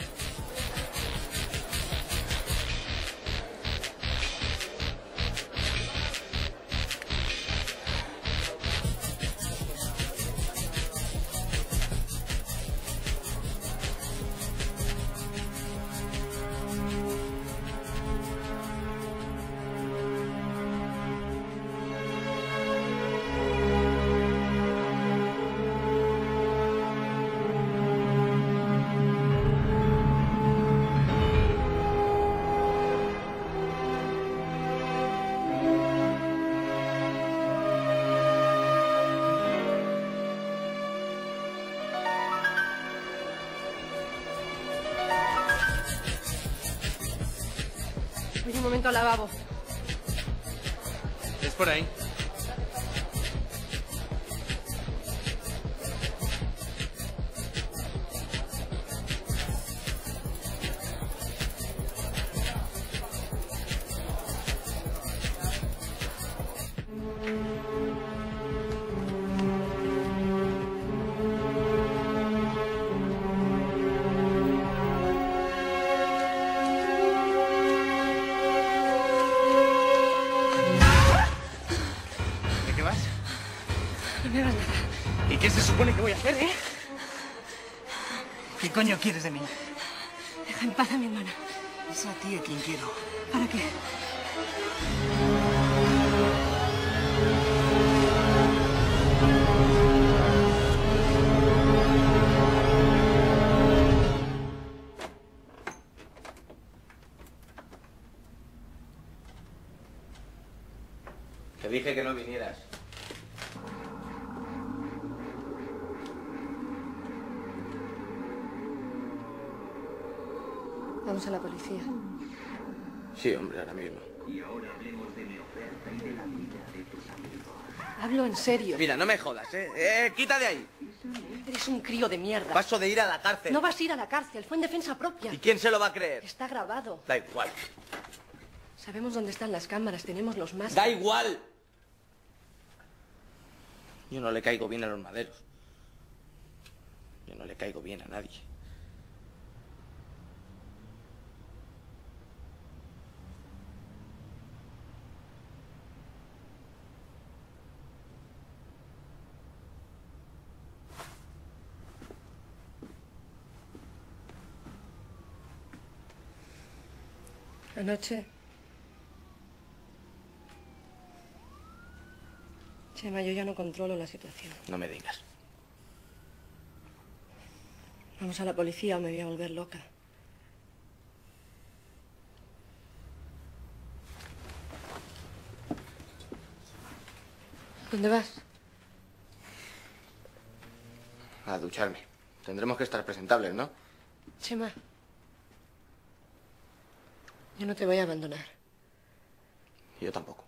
Voy un momento al lavabo. Es por ahí. ¿Y qué se supone que voy a hacer, eh? ¿Qué coño quieres de mí? Deja en paz a mi hermana. Es a ti a quien quiero. ¿Para qué? Te dije que no vinieras. Vamos a la policía. Sí, hombre, ahora mismo. Y ahora hablemos de mi oferta y de la vida de tus amigos. Hablo en serio. Mira, no me jodas, ¿eh? ¡Eh, quita de ahí! Eres un crío de mierda. Paso de ir a la cárcel. No vas a ir a la cárcel, fue en defensa propia. ¿Y quién se lo va a creer? Está grabado. Da igual. Sabemos dónde están las cámaras, tenemos los más... ¡Da igual! Yo no le caigo bien a los maderos. Yo no le caigo bien a nadie. Anoche... Chema, yo ya no controlo la situación. No me digas. Vamos a la policía o me voy a volver loca. ¿Dónde vas? A ducharme. Tendremos que estar presentables, ¿no? Chema, yo no te voy a abandonar. Yo tampoco.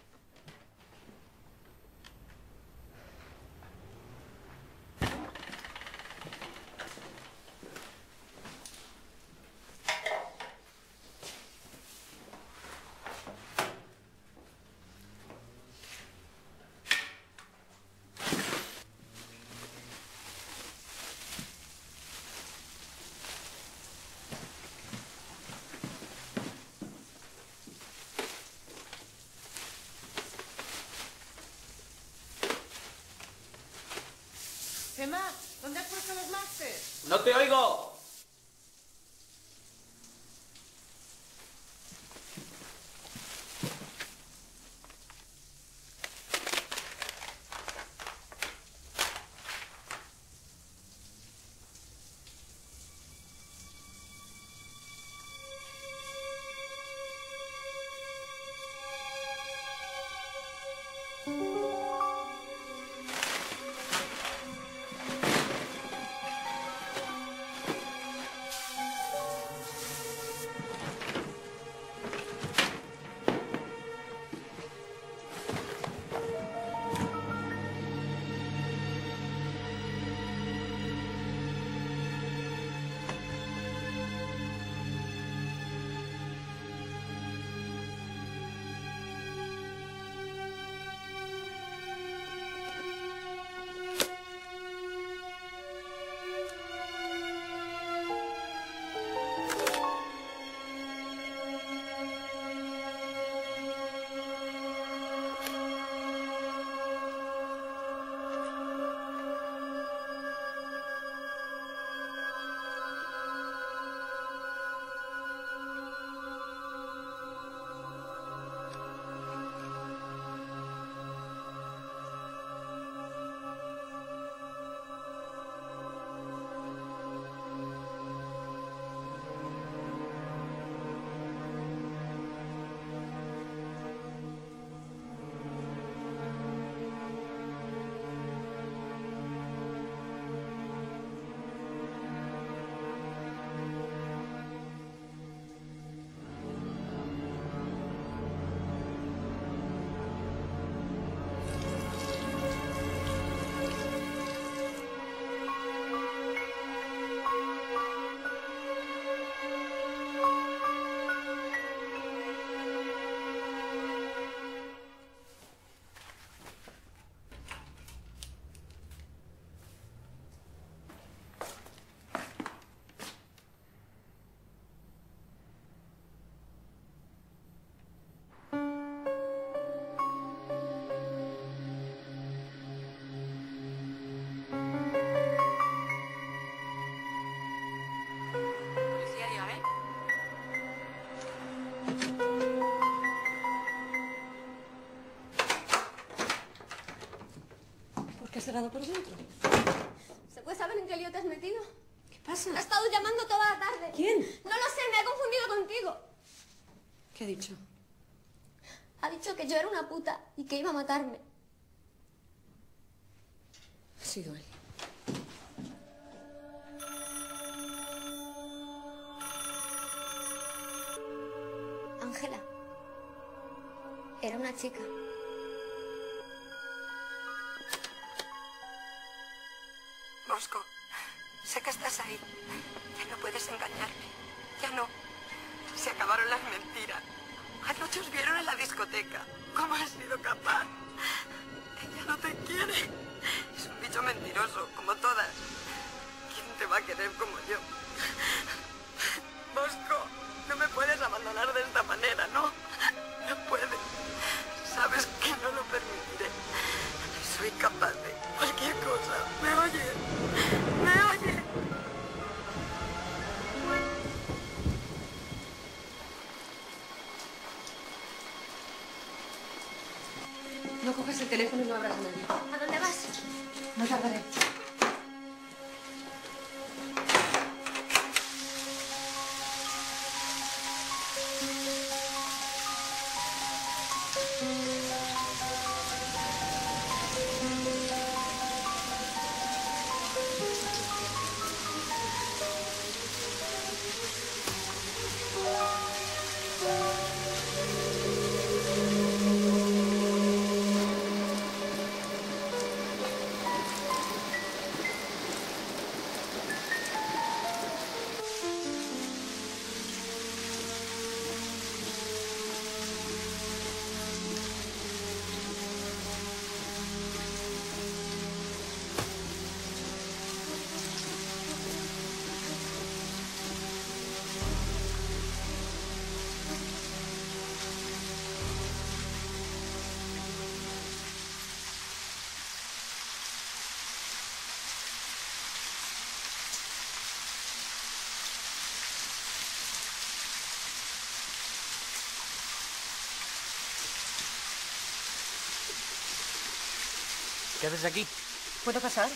Chema, ¿dónde has puesto los másters? ¡No te oigo! ¿Qué has cerrado por dentro? ¿Se puede saber en qué lío te has metido? ¿Qué pasa? Ha estado llamando toda la tarde. ¿Quién? No lo sé, me ha confundido contigo. ¿Qué ha dicho? Ha dicho que yo era una puta y que iba a matarme. Ha sido él. Ángela, Era una chica. Bosco, sé que estás ahí. Ya no puedes engañarme. Ya no. Se acabaron las mentiras. Anoche os vieron en la discoteca. ¿Cómo has sido capaz? Ella no te quiere. Es un bicho mentiroso, como todas. ¿Quién te va a querer como yo? Bosco, no me puedes abandonar de esta manera, ¿no? No puedes. Sabes que no lo permitiré. Soy capaz de cualquier cosa. ¿Me oyes? ¿Me oyes? No cojas el teléfono y no abras a nadie. ¿A dónde vas? No tardaré. ¿Qué haces aquí? ¿Puedo pasar?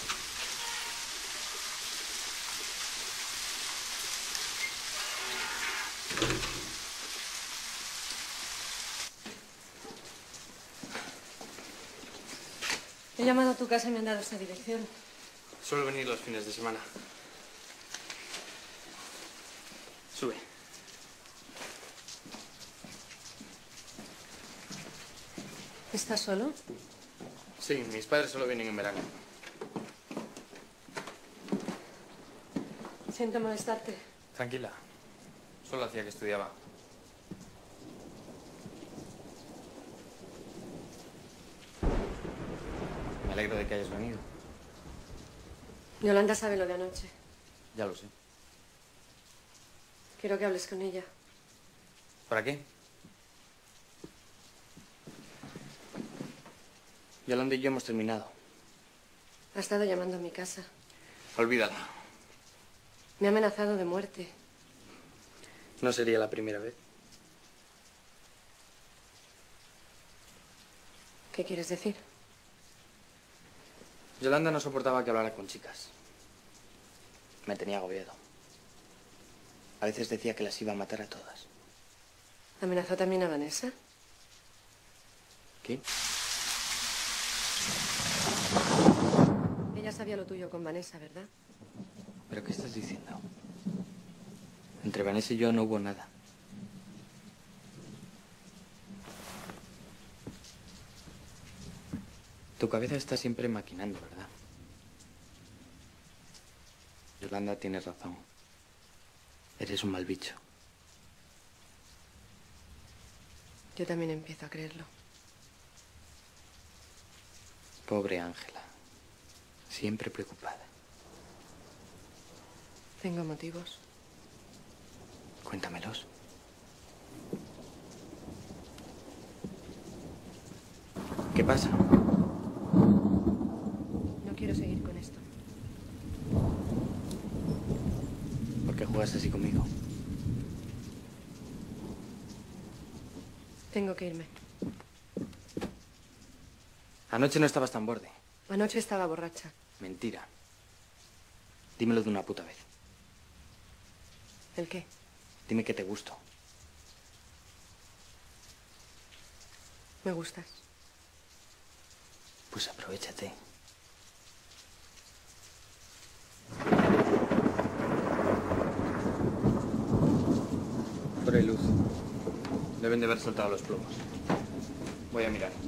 He llamado a tu casa y me han dado esta dirección. Suelo venir los fines de semana. Sube. ¿Estás solo? Sí, mis padres solo vienen en verano. Siento molestarte. Tranquila. Solo hacía que estudiaba. Me alegro de que hayas venido. Yolanda sabe lo de anoche. Ya lo sé. Quiero que hables con ella. ¿Para qué? Yolanda y yo hemos terminado. Ha estado llamando a mi casa. Olvídala. Me ha amenazado de muerte. No sería la primera vez. ¿Qué quieres decir? Yolanda no soportaba que hablara con chicas. Me tenía agobiado. A veces decía que las iba a matar a todas. ¿Amenazó también a Vanessa? ¿Qué? Ella sabía lo tuyo con Vanessa, ¿verdad? ¿Pero qué estás diciendo? Entre Vanessa y yo no hubo nada. Tu cabeza está siempre maquinando, ¿verdad? Yolanda tiene razón. Eres un mal bicho. Yo también empiezo a creerlo. Pobre Ángela. Siempre preocupada. Tengo motivos. Cuéntamelos. ¿Qué pasa? No quiero seguir con esto. ¿Por qué juegas así conmigo? Tengo que irme. Anoche no estabas tan borde. Anoche estaba borracha. Mentira. Dímelo de una puta vez. ¿El qué? Dime que te gusto. Me gustas. Pues aprovéchate. Fuera hay luz. Deben de haber soltado los plomos. Voy a mirar.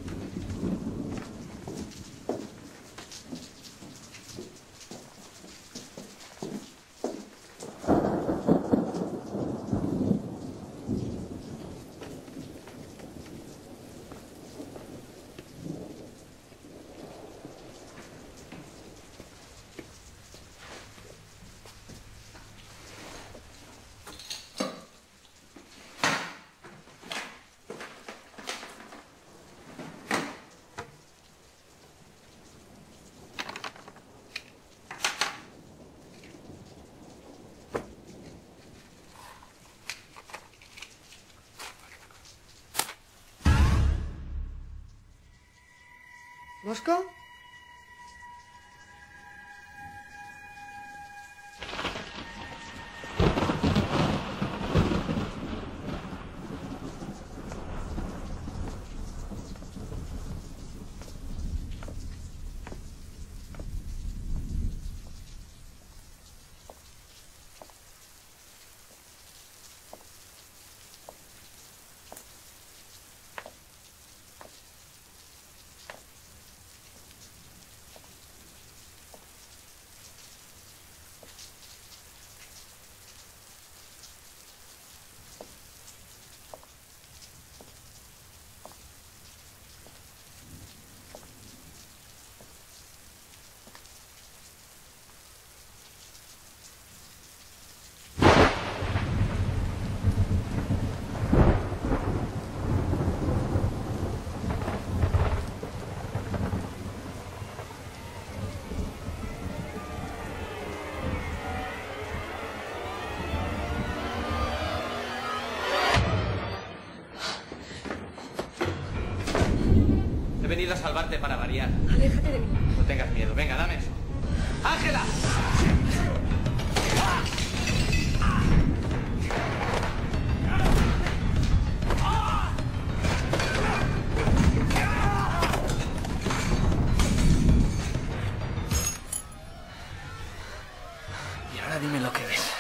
¿Bosco? He venido a salvarte para variar. Aléjate de mí. No tengas miedo. Venga, dame eso. ¡Ángela! Y ahora dime lo que ves.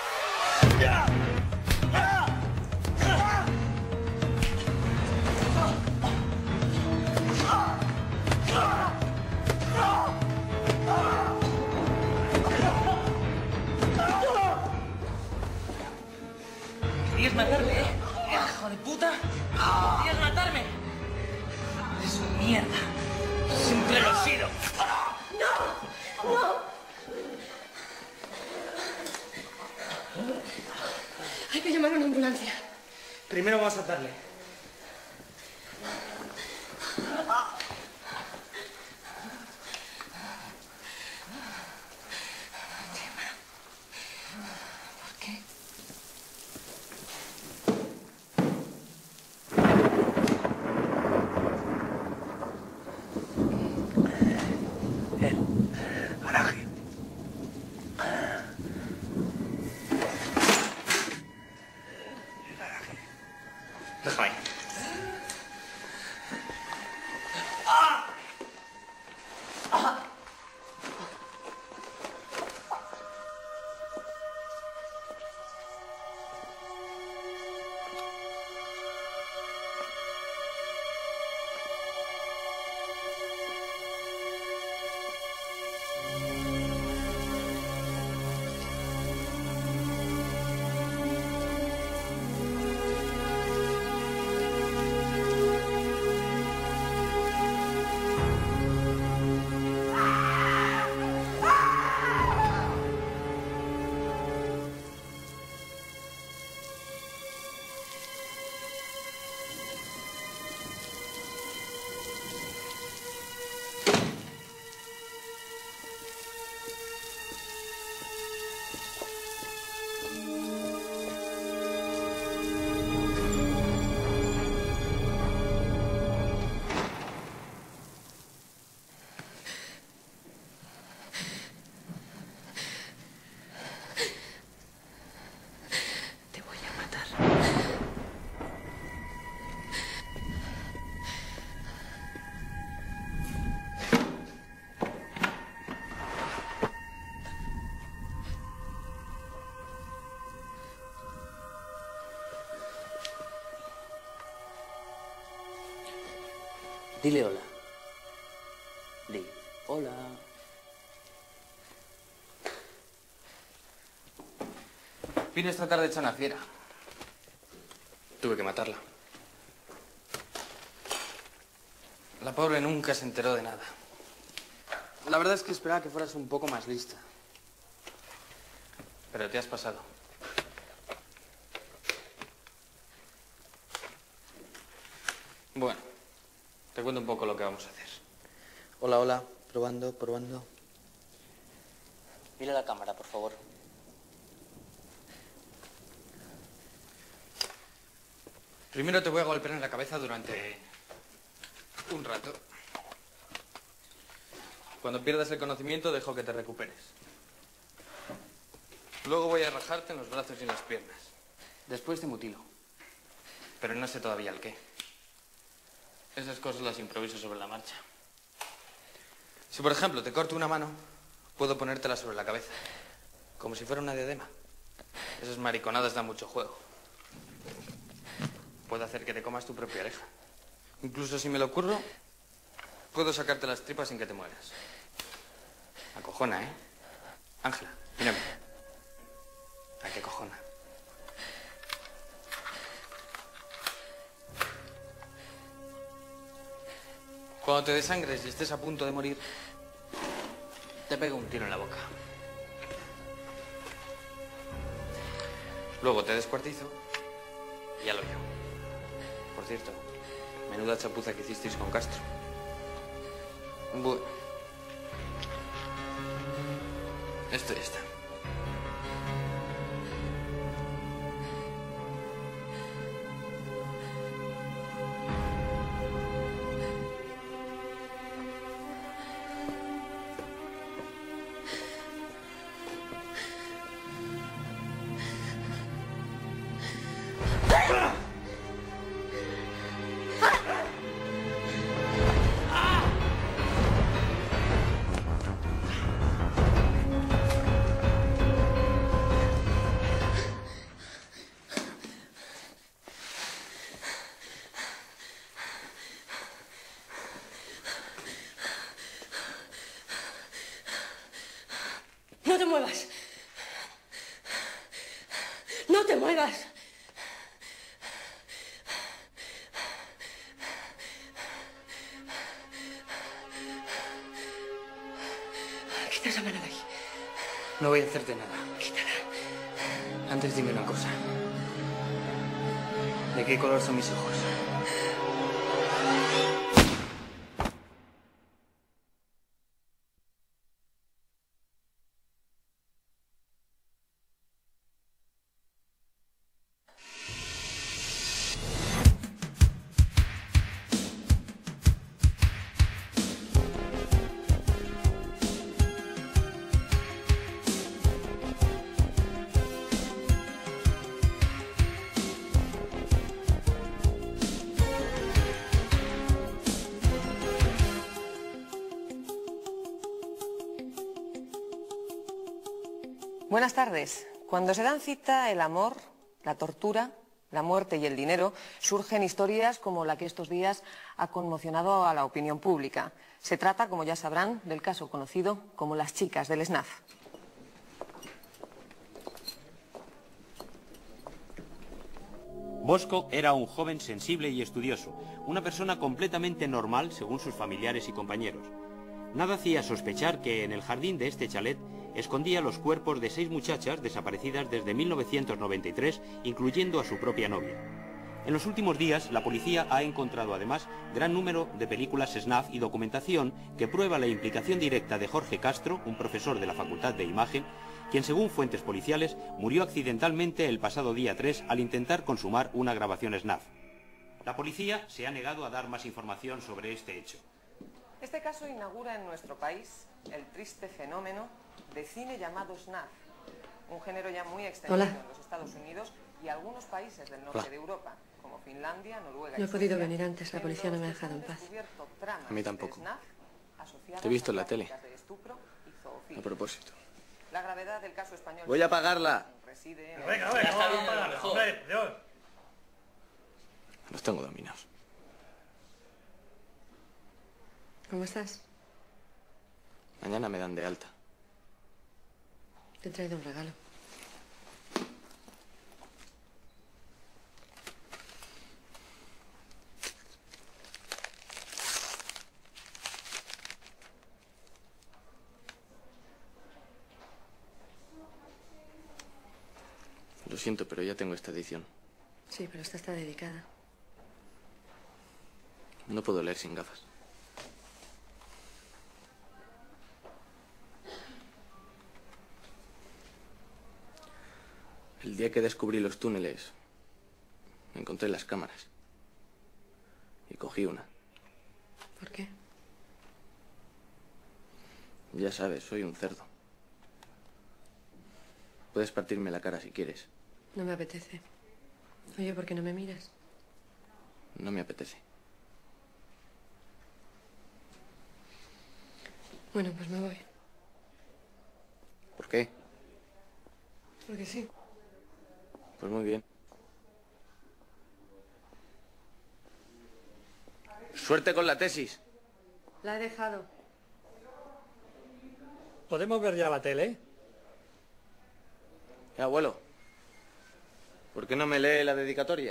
¿Querías matarme, eh? ¡Hijo de puta! ¿Querías matarme? Es mierda. Siempre lo he sido. ¡No! ¡No! Hay que llamar a una ambulancia. Primero vamos a atarle. ¿Por qué? Araje. Déjame Dile hola. Di hola. Vine esta tarde hecha una fiera. Tuve que matarla. La pobre nunca se enteró de nada. La verdad es que esperaba que fueras un poco más lista. Pero te has pasado. Bueno, te cuento un poco lo que vamos a hacer. Hola, hola. Probando, probando. Mira la cámara, por favor. Primero te voy a golpear en la cabeza durante un rato. Cuando pierdas el conocimiento, dejo que te recuperes. Luego voy a rajarte en los brazos y en las piernas. Después te mutilo. Pero no sé todavía el qué. Esas cosas las improviso sobre la marcha. Si, por ejemplo, te corto una mano, puedo ponértela sobre la cabeza. Como si fuera una diadema. Esas mariconadas dan mucho juego. Puedo hacer que te comas tu propia oreja. Incluso si me lo ocurro, puedo sacarte las tripas sin que te mueras. Acojona, ¿eh? Ángela, mírame. ¿A qué cojona? Cuando te desangres y estés a punto de morir, te pego un tiro en la boca. Luego te descuartizo y ya lo veo. Por cierto, menuda chapuza que hicisteis con Castro. Bueno. Esto ya está. No te muevas. No te muevas. Quita esa mano de ahí. No voy a hacerte nada. Quítala. Antes dime una cosa. ¿De qué color son mis ojos? Buenas tardes. Cuando se dan cita el amor, la tortura, la muerte y el dinero, surgen historias como la que estos días ha conmocionado a la opinión pública. Se trata, como ya sabrán, del caso conocido como las chicas del S N A F. Bosco era un joven sensible y estudioso, una persona completamente normal según sus familiares y compañeros. Nada hacía sospechar que en el jardín de este chalet escondía los cuerpos de seis muchachas desaparecidas desde mil novecientos noventa y tres, incluyendo a su propia novia. En los últimos días, la policía ha encontrado además gran número de películas S N A F y documentación que prueba la implicación directa de Jorge Castro, un profesor de la Facultad de Imagen, quien según fuentes policiales murió accidentalmente el pasado día tres al intentar consumar una grabación S N A F. La policía se ha negado a dar más información sobre este hecho. Este caso inaugura en nuestro país el triste fenómeno de cine llamado S N A F, un género ya muy extendido Hola. en los Estados Unidos y algulos países del norte Hola. de Europa, como Finlandia, Noruega y No he podido Suecia, venir antes, la en policía no los me ha que dejado se en han paz. descubierto tramas A mí tampoco. de S N A F asociadas Te he visto en la a tele. prácticas de estupro y zoofilia. A propósito. La gravedad del caso español Voy a pagarla. reside en Venga, el- venga, Ya está vamos bien, a pagarla, mejor. hombre, Dios. Los tengo dominados. ¿Cómo estás? Mañana me dan de alta. Te he traído un regalo. Lo siento, pero ya tengo esta edición. Sí, pero esta está dedicada. No puedo leer sin gafas. El día que descubrí los túneles, encontré las cámaras. Y cogí una. ¿Por qué? Ya sabes, soy un cerdo. Puedes partirme la cara si quieres. No me apetece. Oye, ¿por qué no me miras? No me apetece. Bueno, pues me voy. ¿Por qué? Porque sí. Pues muy bien. Suerte con la tesis. La he dejado. ¿Podemos ver ya la tele? Eh, abuelo, ¿por qué no me lee la dedicatoria?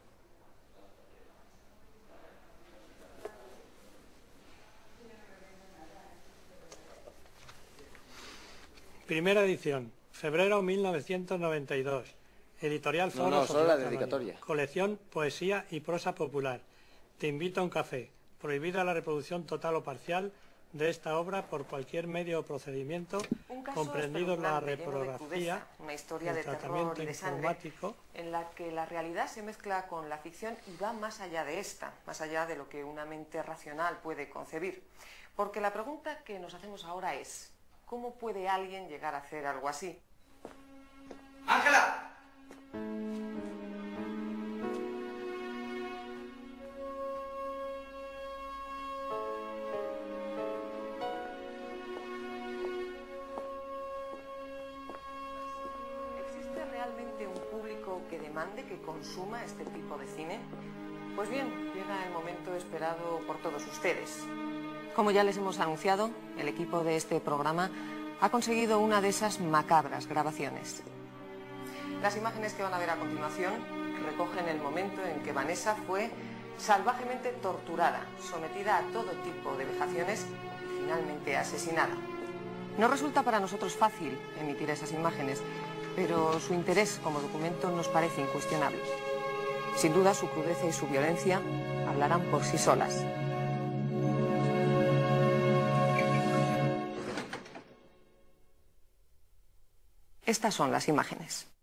Primera edición, febrero mil novecientos noventa y dos. Editorial Foro. No, no, solo la dedicatoria. Colección Poesía y Prosa Popular. Te invito a un café. Prohibida la reproducción total o parcial de esta obra por cualquier medio o procedimiento, comprendido la reprografía, una historia el de terror tratamiento y de sangre, informático, en la que la realidad se mezcla con la ficción y va más allá de esta, más allá de lo que una mente racional puede concebir. Porque la pregunta que nos hacemos ahora es, ¿cómo puede alguien llegar a hacer algo así? ¡Ángela! ¿Existe realmente un público que demande que consuma este tipo de cine? Pues bien, llega el momento esperado por todos ustedes. Como ya les hemos anunciado, el equipo de este programa ha conseguido una de esas macabras grabaciones. Las imágenes que van a ver a continuación recogen el momento en que Vanessa fue salvajemente torturada, sometida a todo tipo de vejaciones y finalmente asesinada. No resulta para nosotros fácil emitir esas imágenes, pero su interés como documento nos parece incuestionable. Sin duda, su crudeza y su violencia hablarán por sí solas. Estas son las imágenes.